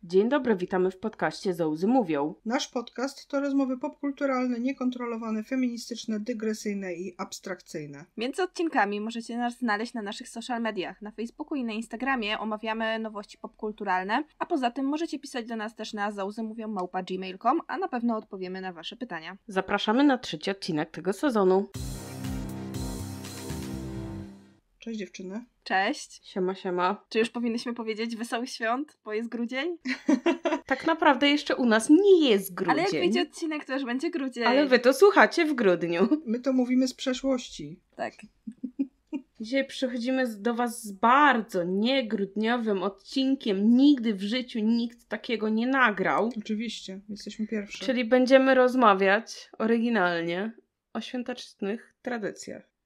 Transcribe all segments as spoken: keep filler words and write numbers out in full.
Dzień dobry, witamy w podcaście Zołzy Mówią. Nasz podcast to rozmowy popkulturalne, niekontrolowane, feministyczne, dygresyjne i abstrakcyjne. Między odcinkami możecie nas znaleźć na naszych social mediach. Na Facebooku i na Instagramie omawiamy nowości popkulturalne, a poza tym możecie pisać do nas też na zołzymówią małpa gmail kropka com, a na pewno odpowiemy na wasze pytania. Zapraszamy na trzeci odcinek tego sezonu. Cześć dziewczyny. Cześć. Siema, siema. Czy już powinnyśmy powiedzieć wesołych świąt, bo jest grudzień? Tak naprawdę jeszcze u nas nie jest grudzień. Ale jak wyjdzie odcinek, to już będzie grudzień. Ale wy to słuchacie w grudniu. My to mówimy z przeszłości. Tak. Dzisiaj przychodzimy do was z bardzo niegrudniowym odcinkiem. Nigdy w życiu nikt takiego nie nagrał. Oczywiście, jesteśmy pierwsi. Czyli będziemy rozmawiać oryginalnie o świątecznych tradycjach.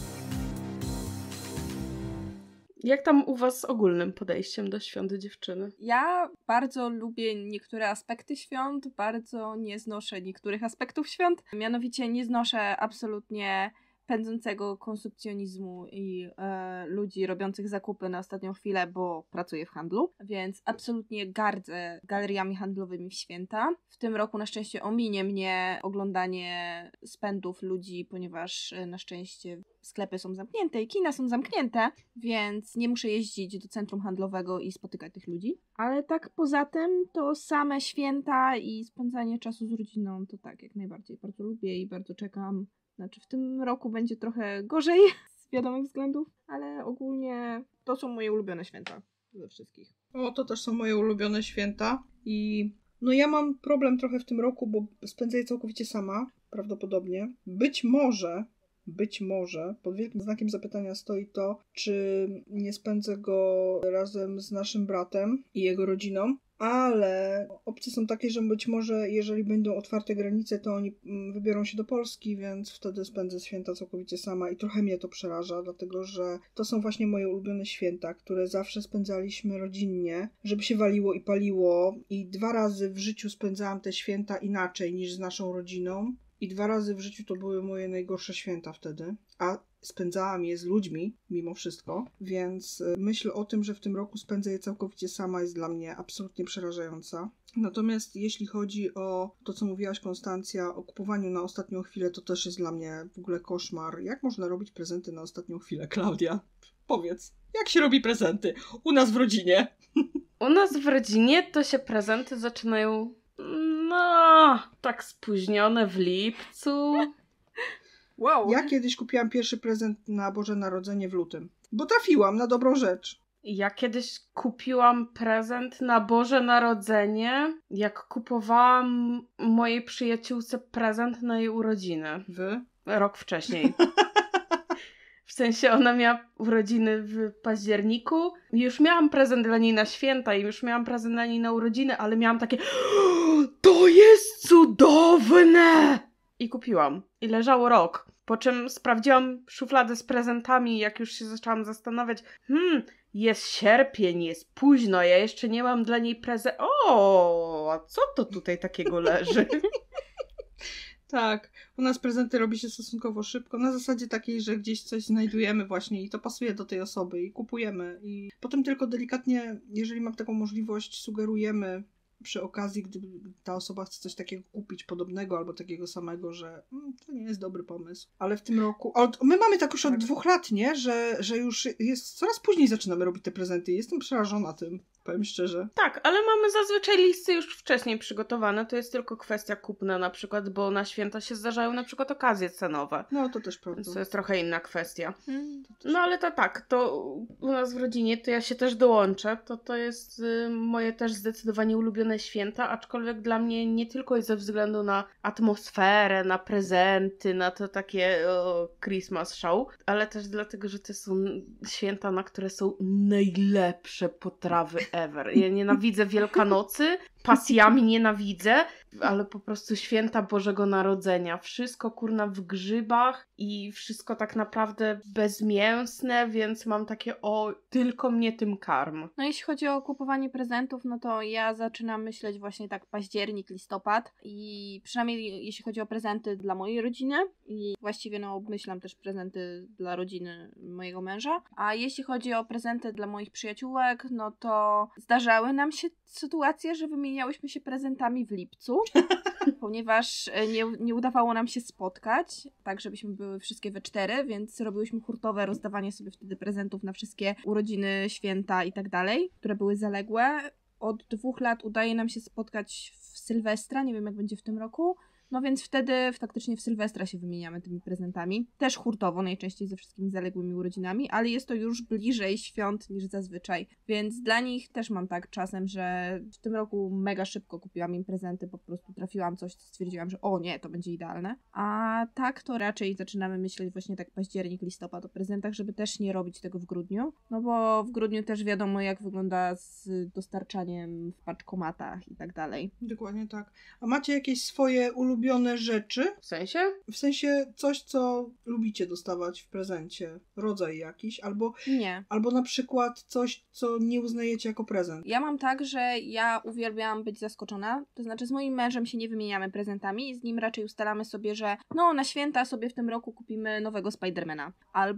Jak tam u was z ogólnym podejściem do świąt, dziewczyny? Ja bardzo lubię niektóre aspekty świąt, bardzo nie znoszę niektórych aspektów świąt. Mianowicie nie znoszę absolutnie pędzącego konsumpcjonizmu i e, ludzi robiących zakupy na ostatnią chwilę, bo pracuję w handlu, więc absolutnie gardzę galeriami handlowymi w święta. W tym roku na szczęście ominie mnie oglądanie spędów ludzi, ponieważ e, na szczęście sklepy są zamknięte i kina są zamknięte, więc nie muszę jeździć do centrum handlowego i spotykać tych ludzi. Ale tak poza tym to same święta i spędzanie czasu z rodziną to tak jak najbardziej bardzo lubię i bardzo czekam. Znaczy w tym roku będzie trochę gorzej z wiadomych względów, ale ogólnie to są moje ulubione święta ze wszystkich. O, to też są moje ulubione święta i no ja mam problem trochę w tym roku, bo spędzę je całkowicie sama, prawdopodobnie. Być może, być może, pod wielkim znakiem zapytania stoi to, czy nie spędzę go razem z naszym bratem i jego rodziną. Ale opcje są takie, że być może jeżeli będą otwarte granice, to oni wybiorą się do Polski, więc wtedy spędzę święta całkowicie sama i trochę mnie to przeraża, dlatego że to są właśnie moje ulubione święta, które zawsze spędzaliśmy rodzinnie, żeby się waliło i paliło i dwa razy w życiu spędzałam te święta inaczej niż z naszą rodziną i dwa razy w życiu to były moje najgorsze święta wtedy, a spędzałam je z ludźmi, mimo wszystko, więc myśl o tym, że w tym roku spędzę je całkowicie sama jest dla mnie absolutnie przerażająca. Natomiast jeśli chodzi o to, co mówiłaś Konstancja, o kupowaniu na ostatnią chwilę, to też jest dla mnie w ogóle koszmar. Jak można robić prezenty na ostatnią chwilę, Klaudia? Powiedz, jak się robi prezenty u nas w rodzinie? U nas w rodzinie to się prezenty zaczynają, no, tak spóźnione w lipcu. Wow. Ja kiedyś kupiłam pierwszy prezent na Boże Narodzenie w lutym, bo trafiłam na dobrą rzecz. Ja kiedyś kupiłam prezent na Boże Narodzenie, jak kupowałam mojej przyjaciółce prezent na jej urodziny. Wy? Rok wcześniej. W sensie ona miała urodziny w październiku. Już miałam prezent dla niej na święta i już miałam prezent dla niej na urodziny, ale miałam takie to jest cudowne! I kupiłam. I leżało rok. Po czym sprawdziłam szufladę z prezentami, jak już się zaczęłam zastanawiać, hmm, jest sierpień, jest późno, ja jeszcze nie mam dla niej prezent. O, a co to tutaj takiego leży? Tak, u nas prezenty robi się stosunkowo szybko, na zasadzie takiej, że gdzieś coś znajdujemy właśnie i to pasuje do tej osoby i kupujemy. I potem tylko delikatnie, jeżeli mam taką możliwość, sugerujemy przy okazji, gdy ta osoba chce coś takiego kupić podobnego albo takiego samego, że mm, to nie jest dobry pomysł. Ale w tym roku... Od, my mamy tak już od Tak. dwóch lat, nie? Że, że już jest coraz później zaczynamy robić te prezenty i jestem przerażona tym, powiem szczerze. Tak, ale mamy zazwyczaj listy już wcześniej przygotowane, to jest tylko kwestia kupna na przykład, bo na święta się zdarzają na przykład okazje cenowe. No to też prawda. Więc to jest trochę inna kwestia. Hmm. No ale to tak, to u nas w rodzinie, to ja się też dołączę, to to jest y, moje też zdecydowanie ulubione święta, aczkolwiek dla mnie nie tylko ze względu na atmosferę, na prezenty, na to takie o, Christmas show, ale też dlatego, że to są święta, na które są najlepsze potrawy ever. Ja nienawidzę Wielkanocy, pasjami nienawidzę, ale po prostu święta Bożego Narodzenia. Wszystko kurna w grzybach i wszystko tak naprawdę bezmięsne, więc mam takie o, tylko mnie tym karm. No jeśli chodzi o kupowanie prezentów, no to ja zaczynam myśleć właśnie tak październik, listopad i przynajmniej jeśli chodzi o prezenty dla mojej rodziny i właściwie no obmyślam też prezenty dla rodziny mojego męża, a jeśli chodzi o prezenty dla moich przyjaciółek, no to zdarzały nam się sytuacje, że wymieniałyśmy się prezentami w lipcu, ponieważ nie, nie udawało nam się spotkać, tak żebyśmy były wszystkie we cztery, więc robiłyśmy hurtowe rozdawanie sobie wtedy prezentów na wszystkie urodziny, święta i tak dalej, które były zaległe. Od dwóch lat udaje nam się spotkać w Sylwestra, nie wiem jak będzie w tym roku, no więc wtedy faktycznie w Sylwestra się wymieniamy tymi prezentami. Też hurtowo, najczęściej ze wszystkimi zaległymi urodzinami, ale jest to już bliżej świąt niż zazwyczaj. Więc dla nich też mam tak czasem, że w tym roku mega szybko kupiłam im prezenty, po prostu trafiłam coś, stwierdziłam, że o nie, to będzie idealne. A tak to raczej zaczynamy myśleć właśnie tak październik, listopad o prezentach, żeby też nie robić tego w grudniu. No bo w grudniu też wiadomo jak wygląda z dostarczaniem w paczkomatach i tak dalej. Dokładnie tak. A macie jakieś swoje ulubione Ulubione rzeczy? W sensie? W sensie coś, co lubicie dostawać w prezencie. Rodzaj jakiś, albo, Nie. albo na przykład coś, co nie uznajecie jako prezent. Ja mam tak, że ja uwielbiam być zaskoczona. To znaczy z moim mężem się nie wymieniamy prezentami i z nim raczej ustalamy sobie, że no na święta sobie w tym roku kupimy nowego Spidermana.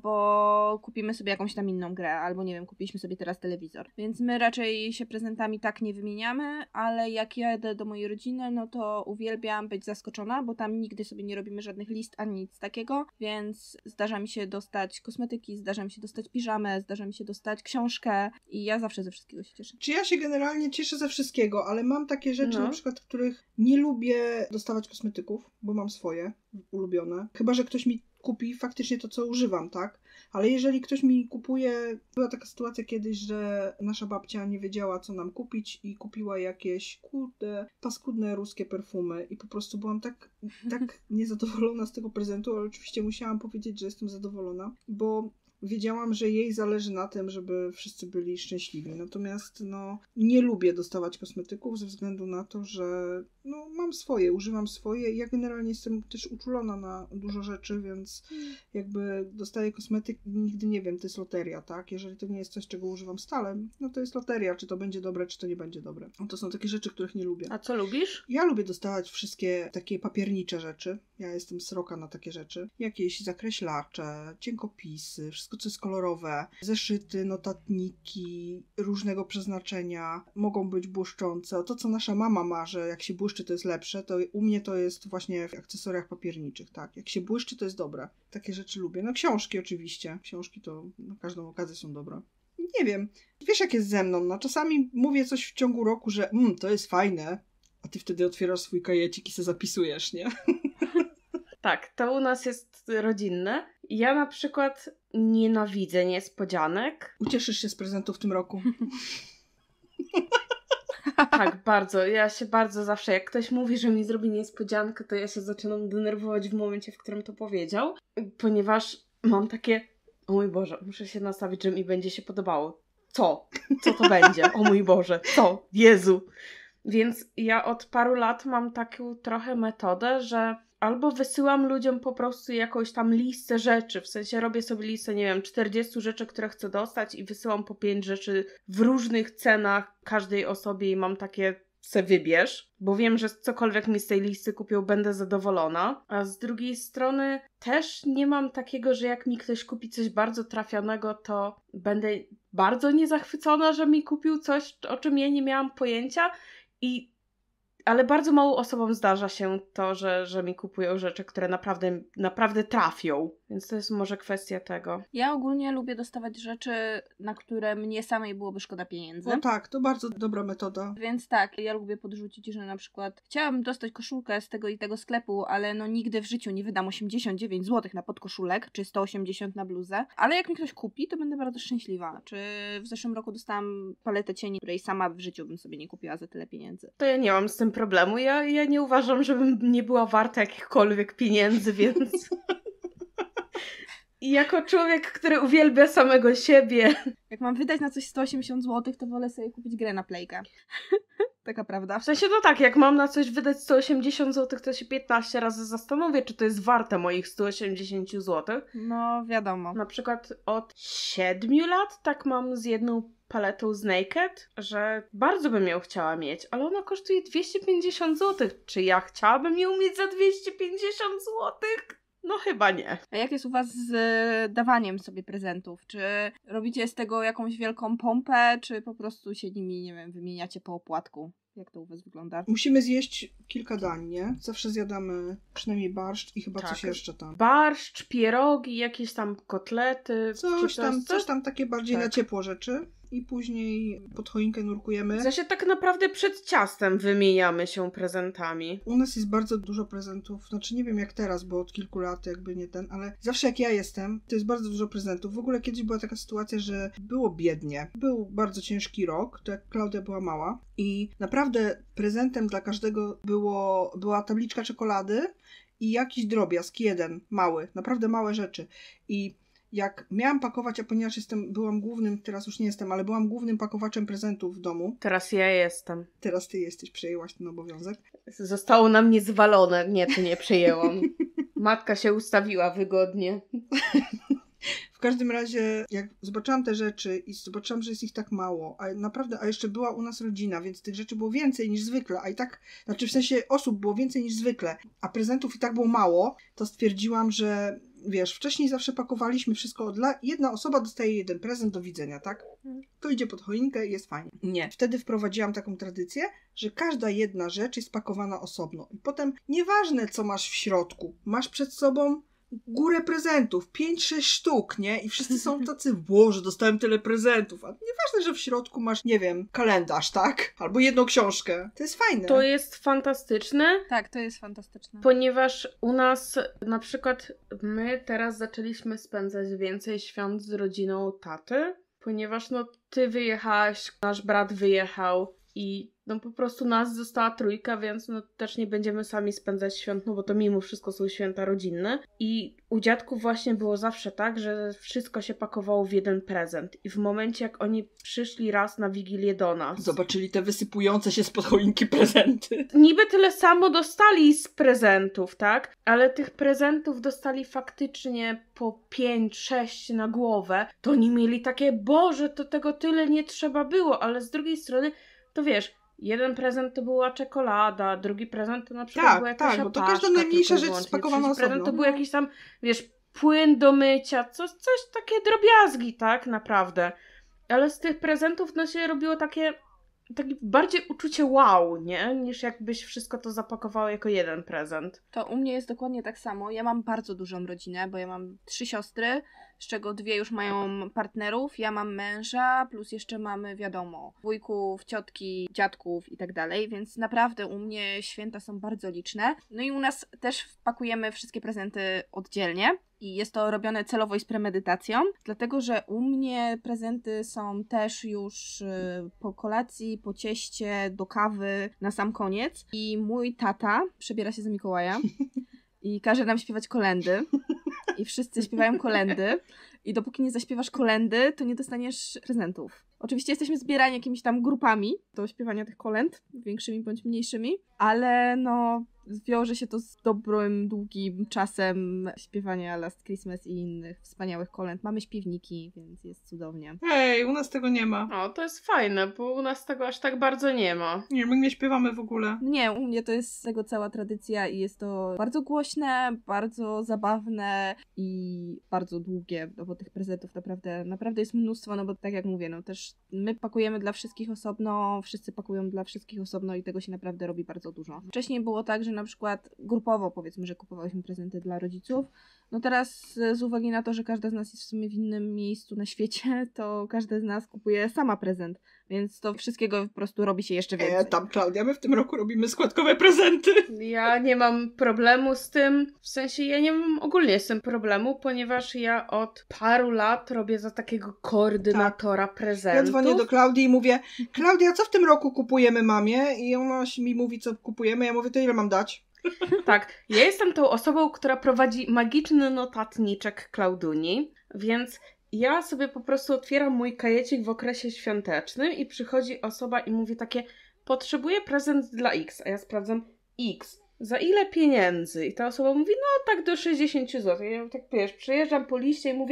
Albo kupimy sobie jakąś tam inną grę. Albo nie wiem, kupiliśmy sobie teraz telewizor. Więc my raczej się prezentami tak nie wymieniamy, ale jak jadę do mojej rodziny, no to uwielbiam być zaskoczona, bo tam nigdy sobie nie robimy żadnych list ani nic takiego, więc zdarza mi się dostać kosmetyki, zdarza mi się dostać piżamę, zdarza mi się dostać książkę i ja zawsze ze wszystkiego się cieszę. Czy ja się generalnie cieszę ze wszystkiego, ale mam takie rzeczy, No. na przykład, których nie lubię dostawać kosmetyków, bo mam swoje ulubione. Chyba że ktoś mi kupi faktycznie to, co używam, tak? Ale jeżeli ktoś mi kupuje... Była taka sytuacja kiedyś, że nasza babcia nie wiedziała, co nam kupić i kupiła jakieś, kurde, paskudne ruskie perfumy i po prostu byłam tak, tak niezadowolona z tego prezentu, ale oczywiście musiałam powiedzieć, że jestem zadowolona, bo wiedziałam, że jej zależy na tym, żeby wszyscy byli szczęśliwi. Natomiast no, nie lubię dostawać kosmetyków ze względu na to, że no, mam swoje, używam swoje i ja generalnie jestem też uczulona na dużo rzeczy, więc jakby dostaję kosmetyk i nigdy nie wiem, to jest loteria, tak? Jeżeli to nie jest coś, czego używam stale, no to jest loteria, czy to będzie dobre, czy to nie będzie dobre. No to są takie rzeczy, których nie lubię. A co lubisz? Ja lubię dostawać wszystkie takie papiernicze rzeczy. Ja jestem sroka na takie rzeczy. Jakieś zakreślacze, cienkopisy, wszystko co jest kolorowe, zeszyty, notatniki różnego przeznaczenia, mogą być błyszczące. To co nasza mama ma, że jak się błyszczy to jest lepsze, to u mnie to jest właśnie w akcesoriach papierniczych, tak. Jak się błyszczy to jest dobre. Takie rzeczy lubię. No książki oczywiście. Książki to na każdą okazję są dobre. Nie wiem. Wiesz jak jest ze mną, no czasami mówię coś w ciągu roku, że mm, to jest fajne, a ty wtedy otwierasz swój kajecik i se zapisujesz, nie? Tak, to u nas jest rodzinne. Ja na przykład nienawidzę niespodzianek. Ucieszysz się z prezentu w tym roku. Tak, bardzo. Ja się bardzo zawsze, jak ktoś mówi, że mi zrobi niespodziankę, to ja się zaczynam denerwować w momencie, w którym to powiedział. Ponieważ mam takie, o mój Boże, muszę się nastawić, że mi będzie się podobało. Co? Co to będzie? O mój Boże, co? Jezu! Więc ja od paru lat mam taką trochę metodę, że albo wysyłam ludziom po prostu jakąś tam listę rzeczy, w sensie robię sobie listę, nie wiem, czterdzieści rzeczy, które chcę dostać i wysyłam po pięć rzeczy w różnych cenach każdej osobie i mam takie, se wybierz, bo wiem, że cokolwiek mi z tej listy kupią, będę zadowolona. A z drugiej strony też nie mam takiego, że jak mi ktoś kupi coś bardzo trafionego, to będę bardzo niezachwycona, że mi kupił coś, o czym ja nie miałam pojęcia. I ale bardzo mało osobom zdarza się to, że, że mi kupują rzeczy, które naprawdę, naprawdę trafią. Więc to jest może kwestia tego. Ja ogólnie lubię dostawać rzeczy, na które mnie samej byłoby szkoda pieniędzy. No tak, to bardzo dobra metoda. Więc tak, ja lubię podrzucić, że na przykład chciałabym dostać koszulkę z tego i tego sklepu, ale no nigdy w życiu nie wydam osiemdziesiąt dziewięć złotych na podkoszulek, czy sto osiemdziesiąt na bluzę. Ale jak mi ktoś kupi, to będę bardzo szczęśliwa. Czy w zeszłym roku dostałam paletę cieni, której sama w życiu bym sobie nie kupiła za tyle pieniędzy. To ja nie mam z tym problemu. Ja, ja nie uważam, żebym nie była warta jakichkolwiek pieniędzy, więc... I jako człowiek, który uwielbia samego siebie... Jak mam wydać na coś sto osiemdziesiąt złotych, to wolę sobie kupić grę na Playkę. Taka prawda. W sensie to tak, jak mam na coś wydać sto osiemdziesiąt złotych, to się piętnaście razy zastanowię, czy to jest warte moich sto osiemdziesiąt złotych. No, wiadomo. Na przykład od siedmiu lat tak mam z jedną paletą z Naked, że bardzo bym ją chciała mieć, ale ona kosztuje dwieście pięćdziesiąt złotych. Czy ja chciałabym ją mieć za dwieście pięćdziesiąt złotych? No chyba nie. A jak jest u was z dawaniem sobie prezentów? Czy robicie z tego jakąś wielką pompę, czy po prostu się nimi, nie wiem, wymieniacie po opłatku? Jak to u was wygląda? Musimy zjeść kilka dań, nie? Zawsze zjadamy przynajmniej barszcz i chyba Tak. coś jeszcze tam. Barszcz, pierogi, jakieś tam kotlety. Coś czy tam, coś tam takie bardziej Tak. na ciepło rzeczy. I później pod choinkę nurkujemy. W sensie tak naprawdę przed ciastem wymieniamy się prezentami. U nas jest bardzo dużo prezentów, znaczy nie wiem jak teraz, bo od kilku lat jakby nie ten, ale zawsze jak ja jestem, to jest bardzo dużo prezentów. W ogóle kiedyś była taka sytuacja, że było biednie. Był bardzo ciężki rok, to jak Klaudia była mała i naprawdę prezentem dla każdego było, była tabliczka czekolady i jakiś drobiazg, jeden, mały, naprawdę małe rzeczy. I jak miałam pakować, a ponieważ jestem, byłam głównym, teraz już nie jestem, ale byłam głównym pakowaczem prezentów w domu. Teraz ja jestem. Teraz ty jesteś, przejęłaś ten obowiązek. Zostało na mnie zwalone. Nie, to nie przejęłam. Matka się ustawiła wygodnie. W każdym razie, jak zobaczyłam te rzeczy i zobaczyłam, że jest ich tak mało, a naprawdę, a jeszcze była u nas rodzina, więc tych rzeczy było więcej niż zwykle, a i tak, znaczy w sensie osób było więcej niż zwykle, a prezentów i tak było mało, to stwierdziłam, że wiesz, wcześniej zawsze pakowaliśmy wszystko od la... jedna osoba dostaje jeden prezent, do widzenia, tak? To idzie pod choinkę i jest fajnie. Nie. Wtedy wprowadziłam taką tradycję, że każda jedna rzecz jest pakowana osobno. I potem nieważne, co masz w środku, masz przed sobą górę prezentów, pięć sześć sztuk, nie? I wszyscy są tacy, Boże, dostałem tyle prezentów. A nieważne, że w środku masz, nie wiem, kalendarz, tak? Albo jedną książkę. To jest fajne. To jest fantastyczne. Tak, to jest fantastyczne. Ponieważ u nas na przykład my teraz zaczęliśmy spędzać więcej świąt z rodziną taty, ponieważ no ty wyjechałaś, nasz brat wyjechał i no po prostu nas została trójka, więc no też nie będziemy sami spędzać świąt, no bo to mimo wszystko są święta rodzinne. I u dziadków właśnie było zawsze tak, że wszystko się pakowało w jeden prezent. I w momencie, jak oni przyszli raz na Wigilię do nas... Zobaczyli te wysypujące się spod choinki prezenty. Niby tyle samo dostali z prezentów, tak? Ale tych prezentów dostali faktycznie po pięć, sześć na głowę. To oni mieli takie, Boże, to tego tyle nie trzeba było. Ale z drugiej strony, to wiesz... Jeden prezent to była czekolada, drugi prezent to na przykład tak, była jakaś tak, bo to apaszka, każda najmniejsza tylko rzecz spakowana trzeci prezent osobno. to był jakiś tam, wiesz, płyn do mycia, coś, coś takie drobiazgi, tak, naprawdę. Ale z tych prezentów no się robiło takie, takie bardziej uczucie wow, nie? Niż jakbyś wszystko to zapakowało jako jeden prezent. To u mnie jest dokładnie tak samo. Ja mam bardzo dużą rodzinę, bo ja mam trzy siostry, z czego dwie już mają partnerów, ja mam męża, plus jeszcze mamy, wiadomo, wujków, ciotki, dziadków i tak dalej, więc naprawdę u mnie święta są bardzo liczne. No i u nas też wpakujemy wszystkie prezenty oddzielnie i jest to robione celowo i z premedytacją, dlatego że u mnie prezenty są też już po kolacji, po cieście, do kawy, na sam koniec i mój tata przebiera się za Mikołaja i każe nam śpiewać kolędy. I wszyscy śpiewają kolędy i dopóki nie zaśpiewasz kolędy, to nie dostaniesz prezentów. Oczywiście jesteśmy zbierani jakimiś tam grupami do śpiewania tych kolęd, większymi bądź mniejszymi, ale no wiąże się to z dobrym, długim czasem śpiewania Last Christmas i innych wspaniałych kolęd. Mamy śpiewniki, więc jest cudownie. Hej, u nas tego nie ma. O, to jest fajne, bo u nas tego aż tak bardzo nie ma. Nie, my nie śpiewamy w ogóle. Nie, u mnie to jest tego cała tradycja i jest to bardzo głośne, bardzo zabawne i bardzo długie, no bo tych prezentów naprawdę, naprawdę jest mnóstwo, no bo tak jak mówię, no też my pakujemy dla wszystkich osobno, wszyscy pakują dla wszystkich osobno i tego się naprawdę robi bardzo dużo. Wcześniej było tak, że na przykład grupowo powiedzmy, że kupowałyśmy prezenty dla rodziców, no teraz z uwagi na to, że każda z nas jest w sumie w innym miejscu na świecie, to każda z nas kupuje sama prezent, więc to wszystkiego po prostu robi się jeszcze więcej. E, tam Klaudia, my w tym roku robimy składkowe prezenty. Ja nie mam problemu z tym, w sensie ja nie mam ogólnie z tym problemu, ponieważ ja od paru lat robię za takiego koordynatora tak. prezentów. Ja dzwonię do Klaudii i mówię, Klaudia, co w tym roku kupujemy mamie? I ona mi mówi, co kupujemy, ja mówię, to ile mam dać? Tak, ja jestem tą osobą, która prowadzi magiczny notatniczek Klauduni, więc ja sobie po prostu otwieram mój kajecik w okresie świątecznym i przychodzi osoba i mówi takie, potrzebuję prezent dla X, a ja sprawdzam X, za ile pieniędzy? I ta osoba mówi, no tak do sześćdziesiąt złotych. Ja tak, wiesz, przejeżdżam po liście i mówię,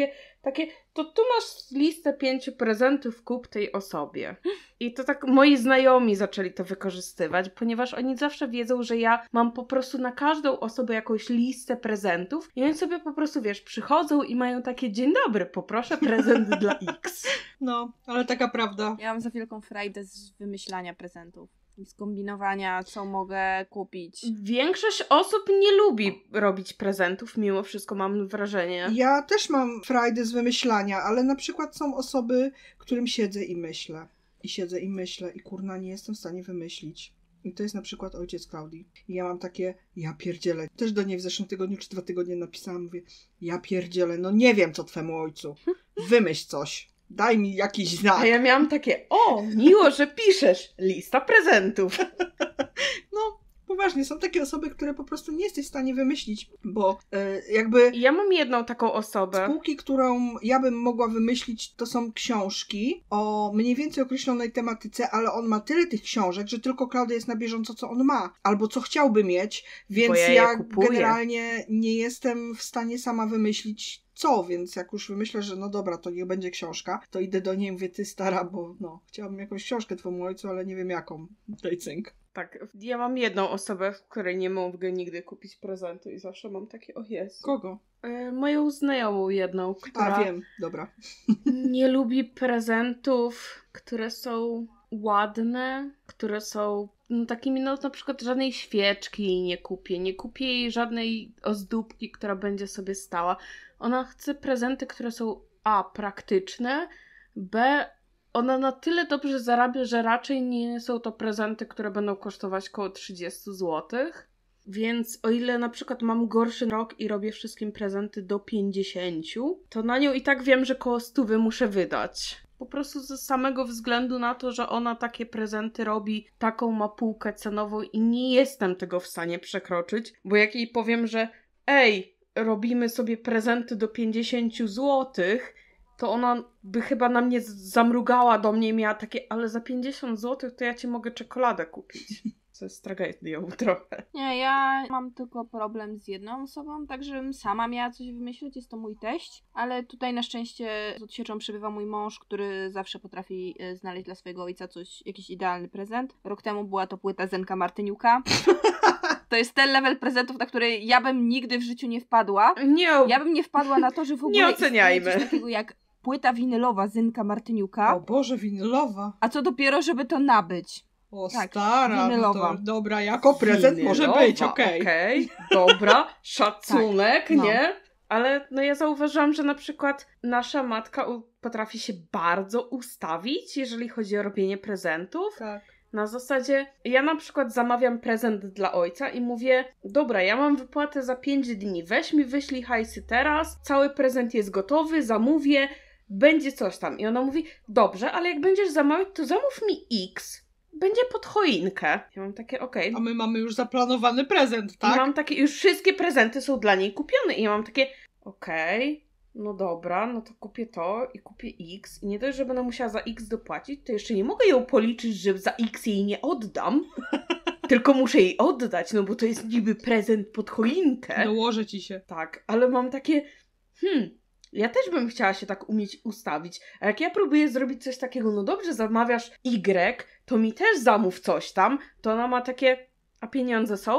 takie, to tu masz listę pięciu prezentów, kup tej osobie. I to tak moi znajomi zaczęli to wykorzystywać, ponieważ oni zawsze wiedzą, że ja mam po prostu na każdą osobę jakąś listę prezentów i oni sobie po prostu, wiesz, przychodzą i mają takie, dzień dobry, poproszę prezent dla X. No, ale taka prawda. Ja mam za wielką frajdę z wymyślania prezentów. I skombinowania, co mogę kupić. Większość osób nie lubi robić prezentów, mimo wszystko mam wrażenie. Ja też mam frajdę z wymyślania, ale na przykład są osoby, którym siedzę i myślę. I siedzę i myślę i kurna, nie jestem w stanie wymyślić. I to jest na przykład ojciec Klaudii. I ja mam takie, ja pierdzielę. Też do niej w zeszłym tygodniu czy dwa tygodnie napisałam, mówię, ja pierdzielę, no nie wiem co twemu ojcu. Wymyśl coś. Daj mi jakiś znak. A ja miałam takie, o, miło, że piszesz. Lista prezentów. No, poważnie, są takie osoby, które po prostu nie jesteś w stanie wymyślić, bo y, jakby... Ja mam jedną taką osobę. Spółki, którą ja bym mogła wymyślić, to są książki o mniej więcej określonej tematyce, ale on ma tyle tych książek, że tylko Klaudia jest na bieżąco, co on ma. Albo co chciałby mieć, więc ja, ja kupuję. generalnie nie jestem w stanie sama wymyślić co, więc jak już wymyślę, że no dobra, to niech będzie książka, to idę do niej i mówię, ty stara, bo no, chciałabym jakąś książkę twojemu ojcu, ale nie wiem jaką. Daj cynk. Tak, ja mam jedną osobę, której nie mogę nigdy kupić prezentu i zawsze mam takie, o Jezu. Kogo? E, moją znajomą jedną, która A, wiem, dobra. nie lubi prezentów, które są ładne, które są no, takimi, no na przykład żadnej świeczki jej nie kupię, nie kupię jej żadnej ozdóbki, która będzie sobie stała. Ona chce prezenty, które są a, praktyczne, b, ona na tyle dobrze zarabia, że raczej nie są to prezenty, które będą kosztować około trzydzieści złotych. Więc o ile na przykład mam gorszy rok i robię wszystkim prezenty do pięćdziesięciu, to na nią i tak wiem, że koło stówy muszę wydać. Po prostu ze samego względu na to, że ona takie prezenty robi, taką ma półkę cenową i nie jestem tego w stanie przekroczyć, bo jak jej powiem, że ej, robimy sobie prezenty do pięćdziesięciu złotych, to ona by chyba na mnie zamrugała do mnie i miała takie, ale za pięćdziesiąt złotych to ja ci mogę czekoladę kupić. Co jest tragedią trochę. Nie, ja mam tylko problem z jedną osobą, tak żebym sama miała coś wymyślić, jest to mój teść, ale tutaj na szczęście z odsieczą przebywa mój mąż, który zawsze potrafi znaleźć dla swojego ojca coś, jakiś idealny prezent. Rok temu była to płyta Zenka Martyniuka. To jest ten level prezentów, na który ja bym nigdy w życiu nie wpadła. Nie, ja bym nie wpadła na to, że w ogóle nie oceniajmy. Coś takiego jak płyta winylowa Zenka Martyniuka. O Boże, winylowa. A co dopiero, żeby to nabyć. O tak, stara, no to, dobra, jako prezent winylowa, może być, okej. Okay. Okej, okay, dobra, szacunek, tak, no. nie? Ale no ja zauważyłam, że na przykład nasza matka u- potrafi się bardzo ustawić, jeżeli chodzi o robienie prezentów. Tak. Na zasadzie, ja na przykład zamawiam prezent dla ojca i mówię, dobra, ja mam wypłatę za pięć dni, weź mi wyślij hajsy teraz, cały prezent jest gotowy, zamówię, będzie coś tam. I ona mówi, dobrze, ale jak będziesz zamawiać, to zamów mi X. Będzie pod choinkę. Ja mam takie, okej. Okay. A my mamy już zaplanowany prezent, tak? I mam takie, już wszystkie prezenty są dla niej kupione. I ja mam takie, okej, okay, no dobra, no to kupię to i kupię X. I nie dość, że będę musiała za X dopłacić, to jeszcze nie mogę ją policzyć, że za X jej nie oddam. Tylko muszę jej oddać, no bo to jest niby prezent pod choinkę. Dołożę ci się. Tak, ale mam takie, hmm... Ja też bym chciała się tak umieć ustawić. A jak ja próbuję zrobić coś takiego, no dobrze, zamawiasz Y, to mi też zamów coś tam, to ona ma takie, a pieniądze są?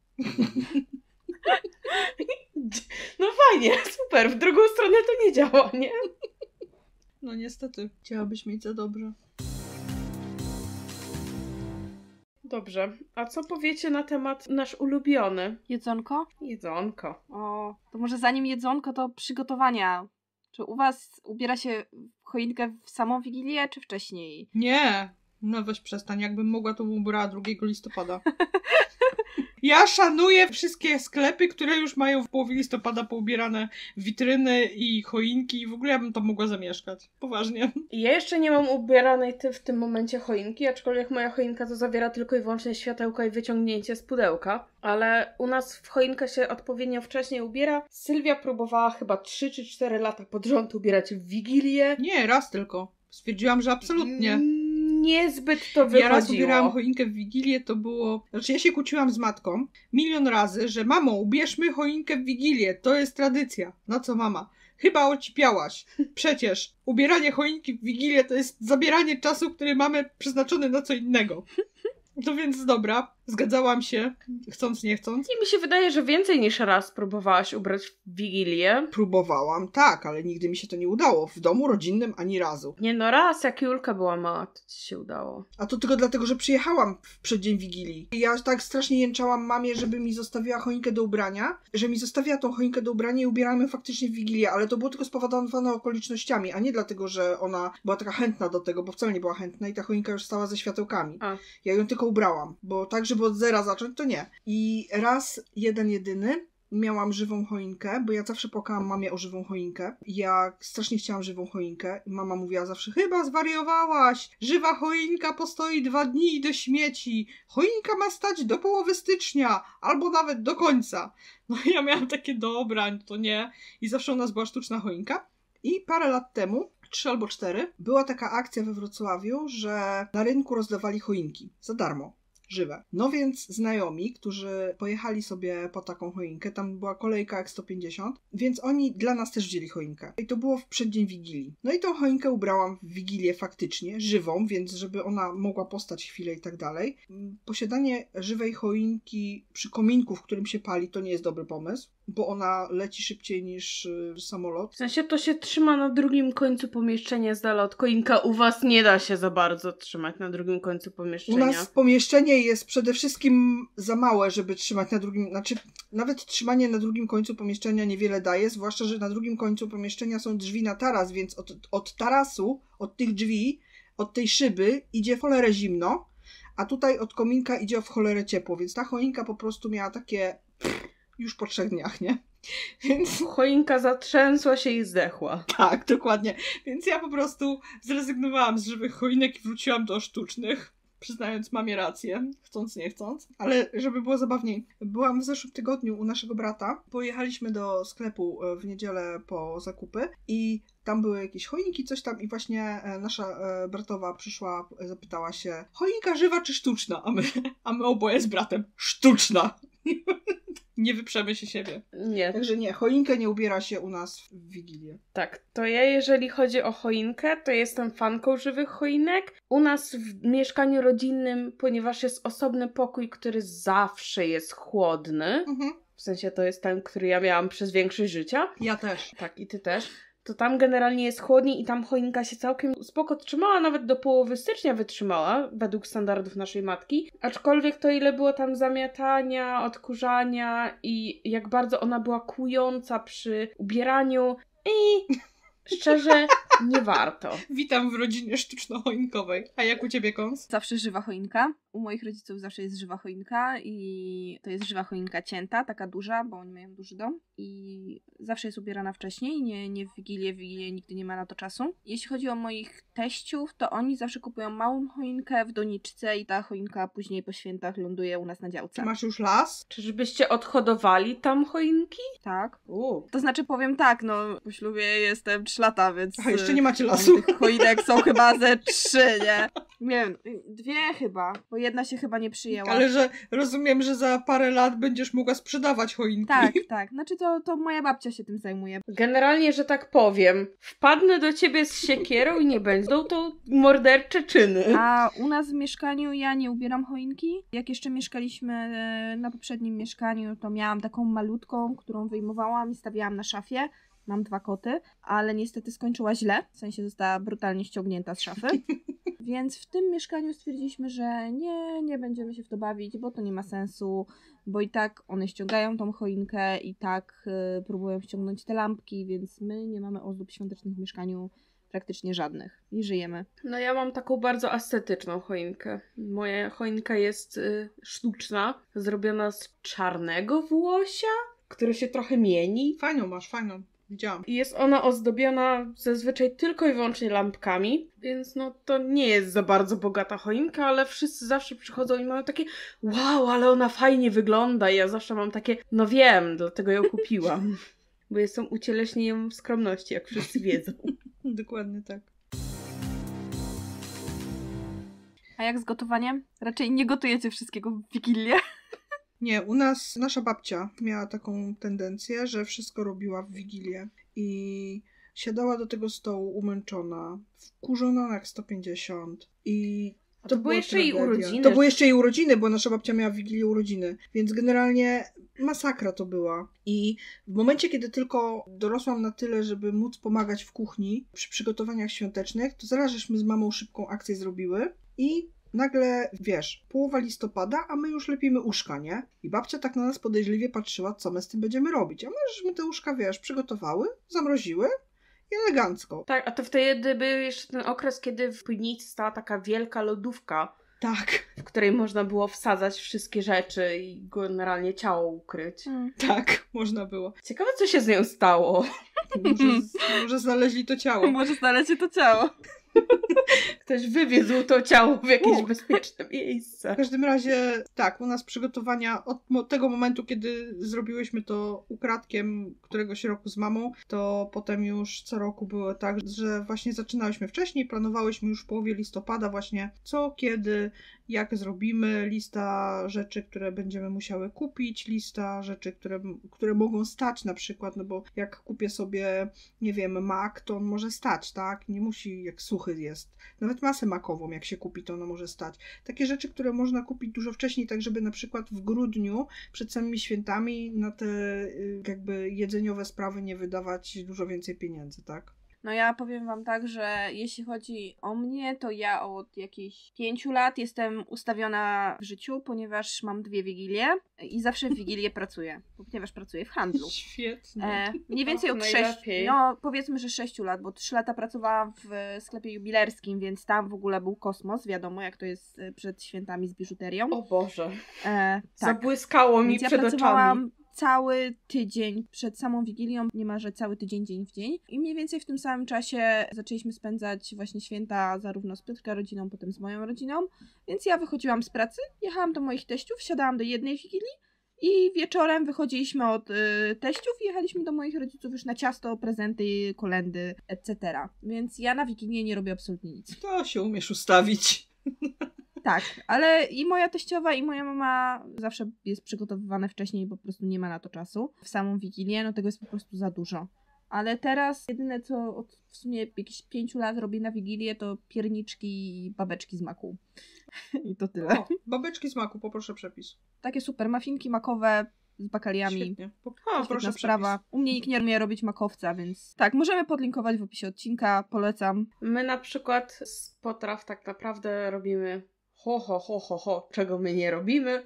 No fajnie, super, w drugą stronę to nie działa, nie? No niestety, chciałabyś mieć za dobrze. Dobrze, a co powiecie na temat nasz ulubiony? Jedzonko? Jedzonko. O, to może zanim jedzonko, to przygotowania. Czy u was ubiera się choinkę w samą Wigilię, czy wcześniej? Nie, no weź przestań, jakbym mogła, to bym ubrała drugiego listopada. Ja szanuję wszystkie sklepy, które już mają w połowie listopada poubierane witryny i choinki i w ogóle ja bym tam mogła zamieszkać. Poważnie. Ja jeszcze nie mam ubieranej ty w tym momencie choinki, aczkolwiek moja choinka to zawiera tylko i wyłącznie światełka i wyciągnięcie z pudełka. Ale u nas w choinkę się odpowiednio wcześniej ubiera. Sylwia próbowała chyba trzy czy cztery lata pod rząd ubierać w Wigilię. Nie, raz tylko. Stwierdziłam, że absolutnie. Niezbyt to wychodziło. Ja raz ubierałam choinkę w Wigilię, to było... Znaczy ja się kłóciłam z matką milion razy, że mamo, ubierzmy choinkę w Wigilię, to jest tradycja. Na co mama? chyba ocipiałaś. Przecież ubieranie choinki w Wigilię to jest zabieranie czasu, który mamy przeznaczony na co innego. No więc dobra, zgadzałam się, chcąc nie chcąc. I mi się wydaje, że więcej niż raz próbowałaś ubrać w Wigilię. Próbowałam, tak, ale nigdy mi się to nie udało. W domu rodzinnym ani razu. Nie no, raz jak Julka była mała, to ci się udało. A to tylko dlatego, że przyjechałam w przeddzień Wigilii. Ja tak strasznie jęczałam mamie, żeby mi zostawiła choinkę do ubrania, że mi zostawiła tą choinkę do ubrania i ubieramy faktycznie w Wigilię, ale to było tylko spowodowane okolicznościami, a nie dlatego, że ona była taka chętna do tego, bo wcale nie była chętna i ta choinka już stała ze światełkami. A. Ja ją tylko ubrałam, bo tak, żeby od zera zacząć, to nie. I raz, jeden, jedyny, miałam żywą choinkę, bo ja zawsze płakałam mamie o żywą choinkę. Ja strasznie chciałam żywą choinkę. Mama mówiła zawsze, chyba zwariowałaś, żywa choinka postoi dwa dni i do śmieci. Choinka ma stać do połowy stycznia, albo nawet do końca. No i ja miałam takie, dobra, to nie. I zawsze u nas była sztuczna choinka. I parę lat temu, trzy albo cztery, była taka akcja we Wrocławiu, że na rynku rozdawali choinki za darmo. Żywe. No więc znajomi, którzy pojechali sobie po taką choinkę, tam była kolejka jak sto pięćdziesiąt, więc oni dla nas też wzięli choinkę. I to było w przeddzień Wigilii. No i tą choinkę ubrałam w Wigilię faktycznie, żywą, więc żeby ona mogła postać chwilę i tak dalej. Posiadanie żywej choinki przy kominku, w którym się pali, to nie jest dobry pomysł, bo ona leci szybciej niż y, samolot. W sensie to się trzyma na drugim końcu pomieszczenia z dala od choinka. U was nie da się za bardzo trzymać na drugim końcu pomieszczenia. U nas pomieszczenie jest przede wszystkim za małe, żeby trzymać na drugim... Znaczy, nawet trzymanie na drugim końcu pomieszczenia niewiele daje, zwłaszcza, że na drugim końcu pomieszczenia są drzwi na taras, więc od, od tarasu, od tych drzwi, od tej szyby idzie w cholerę zimno, a tutaj od kominka idzie w cholerę ciepło, więc ta choinka po prostu miała takie... już po trzech dniach, nie? Więc... Choinka zatrzęsła się i zdechła. Tak, dokładnie. Więc ja po prostu zrezygnowałam z żywych choinek i wróciłam do sztucznych, przyznając mamie rację, chcąc nie chcąc. Ale żeby było zabawniej, byłam w zeszłym tygodniu u naszego brata. Pojechaliśmy do sklepu w niedzielę po zakupy i tam były jakieś choinki, coś tam i właśnie nasza bratowa przyszła, zapytała się, choinka żywa czy sztuczna? A my, a my oboje z bratem, sztuczna! Nie wyprzemy się siebie. Nie. Także nie, choinkę nie ubiera się u nas w Wigilię. Tak, to ja jeżeli chodzi o choinkę, to jestem fanką żywych choinek. U nas w mieszkaniu rodzinnym, ponieważ jest osobny pokój, który zawsze jest chłodny, Mhm. w sensie to jest ten, który ja miałam przez większość życia. Ja też. Tak, i ty też. To tam generalnie jest chłodniej i tam choinka się całkiem spoko trzymała, nawet do połowy stycznia wytrzymała, według standardów naszej matki. Aczkolwiek to ile było tam zamiatania, odkurzania i jak bardzo ona była kłująca przy ubieraniu i szczerze nie warto. Witam w rodzinie sztuczno-choinkowej. A jak u ciebie, Kons? Zawsze żywa choinka. U moich rodziców zawsze jest żywa choinka i to jest żywa choinka cięta, taka duża, bo oni mają duży dom i zawsze jest ubierana wcześniej, nie, nie w Wigilię, w Wigilię nigdy nie ma na to czasu. Jeśli chodzi o moich teściów, to oni zawsze kupują małą choinkę w doniczce i ta choinka później po świętach ląduje u nas na działce. Czy masz już las? Czyżbyście odhodowali tam choinki? Tak. U. To znaczy powiem tak, no po ślubie jestem trzy lata, więc... Aha, jeszcze nie macie lasu. Tych choinek są chyba ze trzy, nie? Nie wiem, dwie chyba, bo jedna się chyba nie przyjęła. Ale że rozumiem, że za parę lat będziesz mogła sprzedawać choinki. Tak, tak. Znaczy to, to moja babcia się tym zajmuje. Generalnie, że tak powiem, wpadnę do ciebie z siekierą i nie będą to mordercze czyny. A u nas w mieszkaniu ja nie ubieram choinki. Jak jeszcze mieszkaliśmy na poprzednim mieszkaniu, to miałam taką malutką, którą wyjmowałam i stawiałam na szafie. Mam dwa koty, ale niestety skończyła źle, w sensie została brutalnie ściągnięta z szafy. Więc w tym mieszkaniu stwierdziliśmy, że nie, nie będziemy się w to bawić, bo to nie ma sensu, bo i tak one ściągają tą choinkę i tak y, próbują ściągnąć te lampki, więc my nie mamy ozdób świątecznych w mieszkaniu praktycznie żadnych i żyjemy. No ja mam taką bardzo estetyczną choinkę. Moja choinka jest y, sztuczna, zrobiona z czarnego włosia, które się trochę mieni. Fajną masz, fajną. Widziałam. I jest ona ozdobiona zazwyczaj tylko i wyłącznie lampkami, więc no to nie jest za bardzo bogata choinka, ale wszyscy zawsze przychodzą i mają takie wow, ale ona fajnie wygląda i ja zawsze mam takie, no wiem, dlatego ją kupiłam, bo jestem ucieleśnieniem skromności, jak wszyscy wiedzą. Dokładnie tak. A jak z gotowaniem? Raczej nie gotujecie wszystkiego w Wigilię. Nie, u nas nasza babcia miała taką tendencję, że wszystko robiła w Wigilię. i siadała do tego stołu umęczona, wkurzona na jak sto pięćdziesiąt i to, to były jeszcze jej urodziny. To były jeszcze jej urodziny, bo nasza babcia miała w Wigilię urodziny, więc generalnie masakra to była. I w momencie, kiedy tylko dorosłam na tyle, żeby móc pomagać w kuchni przy przygotowaniach świątecznych, to zaraz żeśmy z mamą szybką akcję zrobiły i nagle, wiesz, połowa listopada, a my już lepimy uszka, nie? I babcia tak na nas podejrzliwie patrzyła, co my z tym będziemy robić. A my żeśmy te uszka, wiesz, przygotowały, zamroziły i elegancko. Tak, a to wtedy był jeszcze ten okres, kiedy w piwnicy stała taka wielka lodówka. Tak. W której można było wsadzać wszystkie rzeczy i generalnie ciało ukryć. Mm. Tak, można było. Ciekawe, co się z nią stało. Może, może znaleźli to ciało. Może znaleźli to ciało. Ktoś wywiózł to ciało w jakieś U. bezpieczne miejsce. W każdym razie, tak, u nas przygotowania od mo- tego momentu, kiedy zrobiłyśmy to ukradkiem któregoś roku z mamą, to potem już co roku było tak, że właśnie zaczynałyśmy wcześniej, planowałyśmy już w połowie listopada właśnie co, kiedy, jak zrobimy, lista rzeczy, które będziemy musiały kupić, lista rzeczy, które, które mogą stać na przykład, no bo jak kupię sobie, nie wiem, mak, to on może stać, tak? Nie musi, jak suchy jest. Nawet masę makową, jak się kupi, to ona może stać. Takie rzeczy, które można kupić dużo wcześniej, tak żeby na przykład w grudniu, przed samymi świętami, na te jakby jedzeniowe sprawy nie wydawać dużo więcej pieniędzy, tak? No ja powiem wam tak, że jeśli chodzi o mnie, to ja od jakichś pięciu lat jestem ustawiona w życiu, ponieważ mam dwie wigilie i zawsze w wigilię pracuję, ponieważ pracuję w handlu. Świetnie. E, mniej więcej Och, od sześciu, no powiedzmy, że sześciu lat, bo trzy lata pracowałam w sklepie jubilerskim, więc tam w ogóle był kosmos, wiadomo jak to jest przed świętami z biżuterią. O Boże, e, tak. Zabłyskało mi więc przed ja pracowałam oczami. Cały tydzień przed samą Wigilią, niemalże cały tydzień, dzień w dzień. I mniej więcej w tym samym czasie zaczęliśmy spędzać właśnie święta zarówno z Piotrka rodziną, potem z moją rodziną. Więc ja wychodziłam z pracy, jechałam do moich teściów, siadałam do jednej Wigilii i wieczorem wychodziliśmy od y, teściów i jechaliśmy do moich rodziców już na ciasto, prezenty, kolędy, et cetera. Więc ja na Wigilię nie robię absolutnie nic. To się umiesz ustawić. Tak, ale i moja teściowa, i moja mama zawsze jest przygotowywane wcześniej, bo po prostu nie ma na to czasu. W samą Wigilię, no tego jest po prostu za dużo. Ale teraz jedyne, co od w sumie jakieś pięciu lat robię na Wigilię, to pierniczki i babeczki z maku. I to tyle. O, babeczki z maku, poproszę przepis. Takie super mafinki makowe z bakaliami. Świetnie. O, proszę świetna sprawa. U mnie nikt nie umie robić makowca, więc tak, możemy podlinkować w opisie odcinka, polecam. My na przykład z potraw tak naprawdę robimy ho, ho, ho, ho, ho, czego my nie robimy.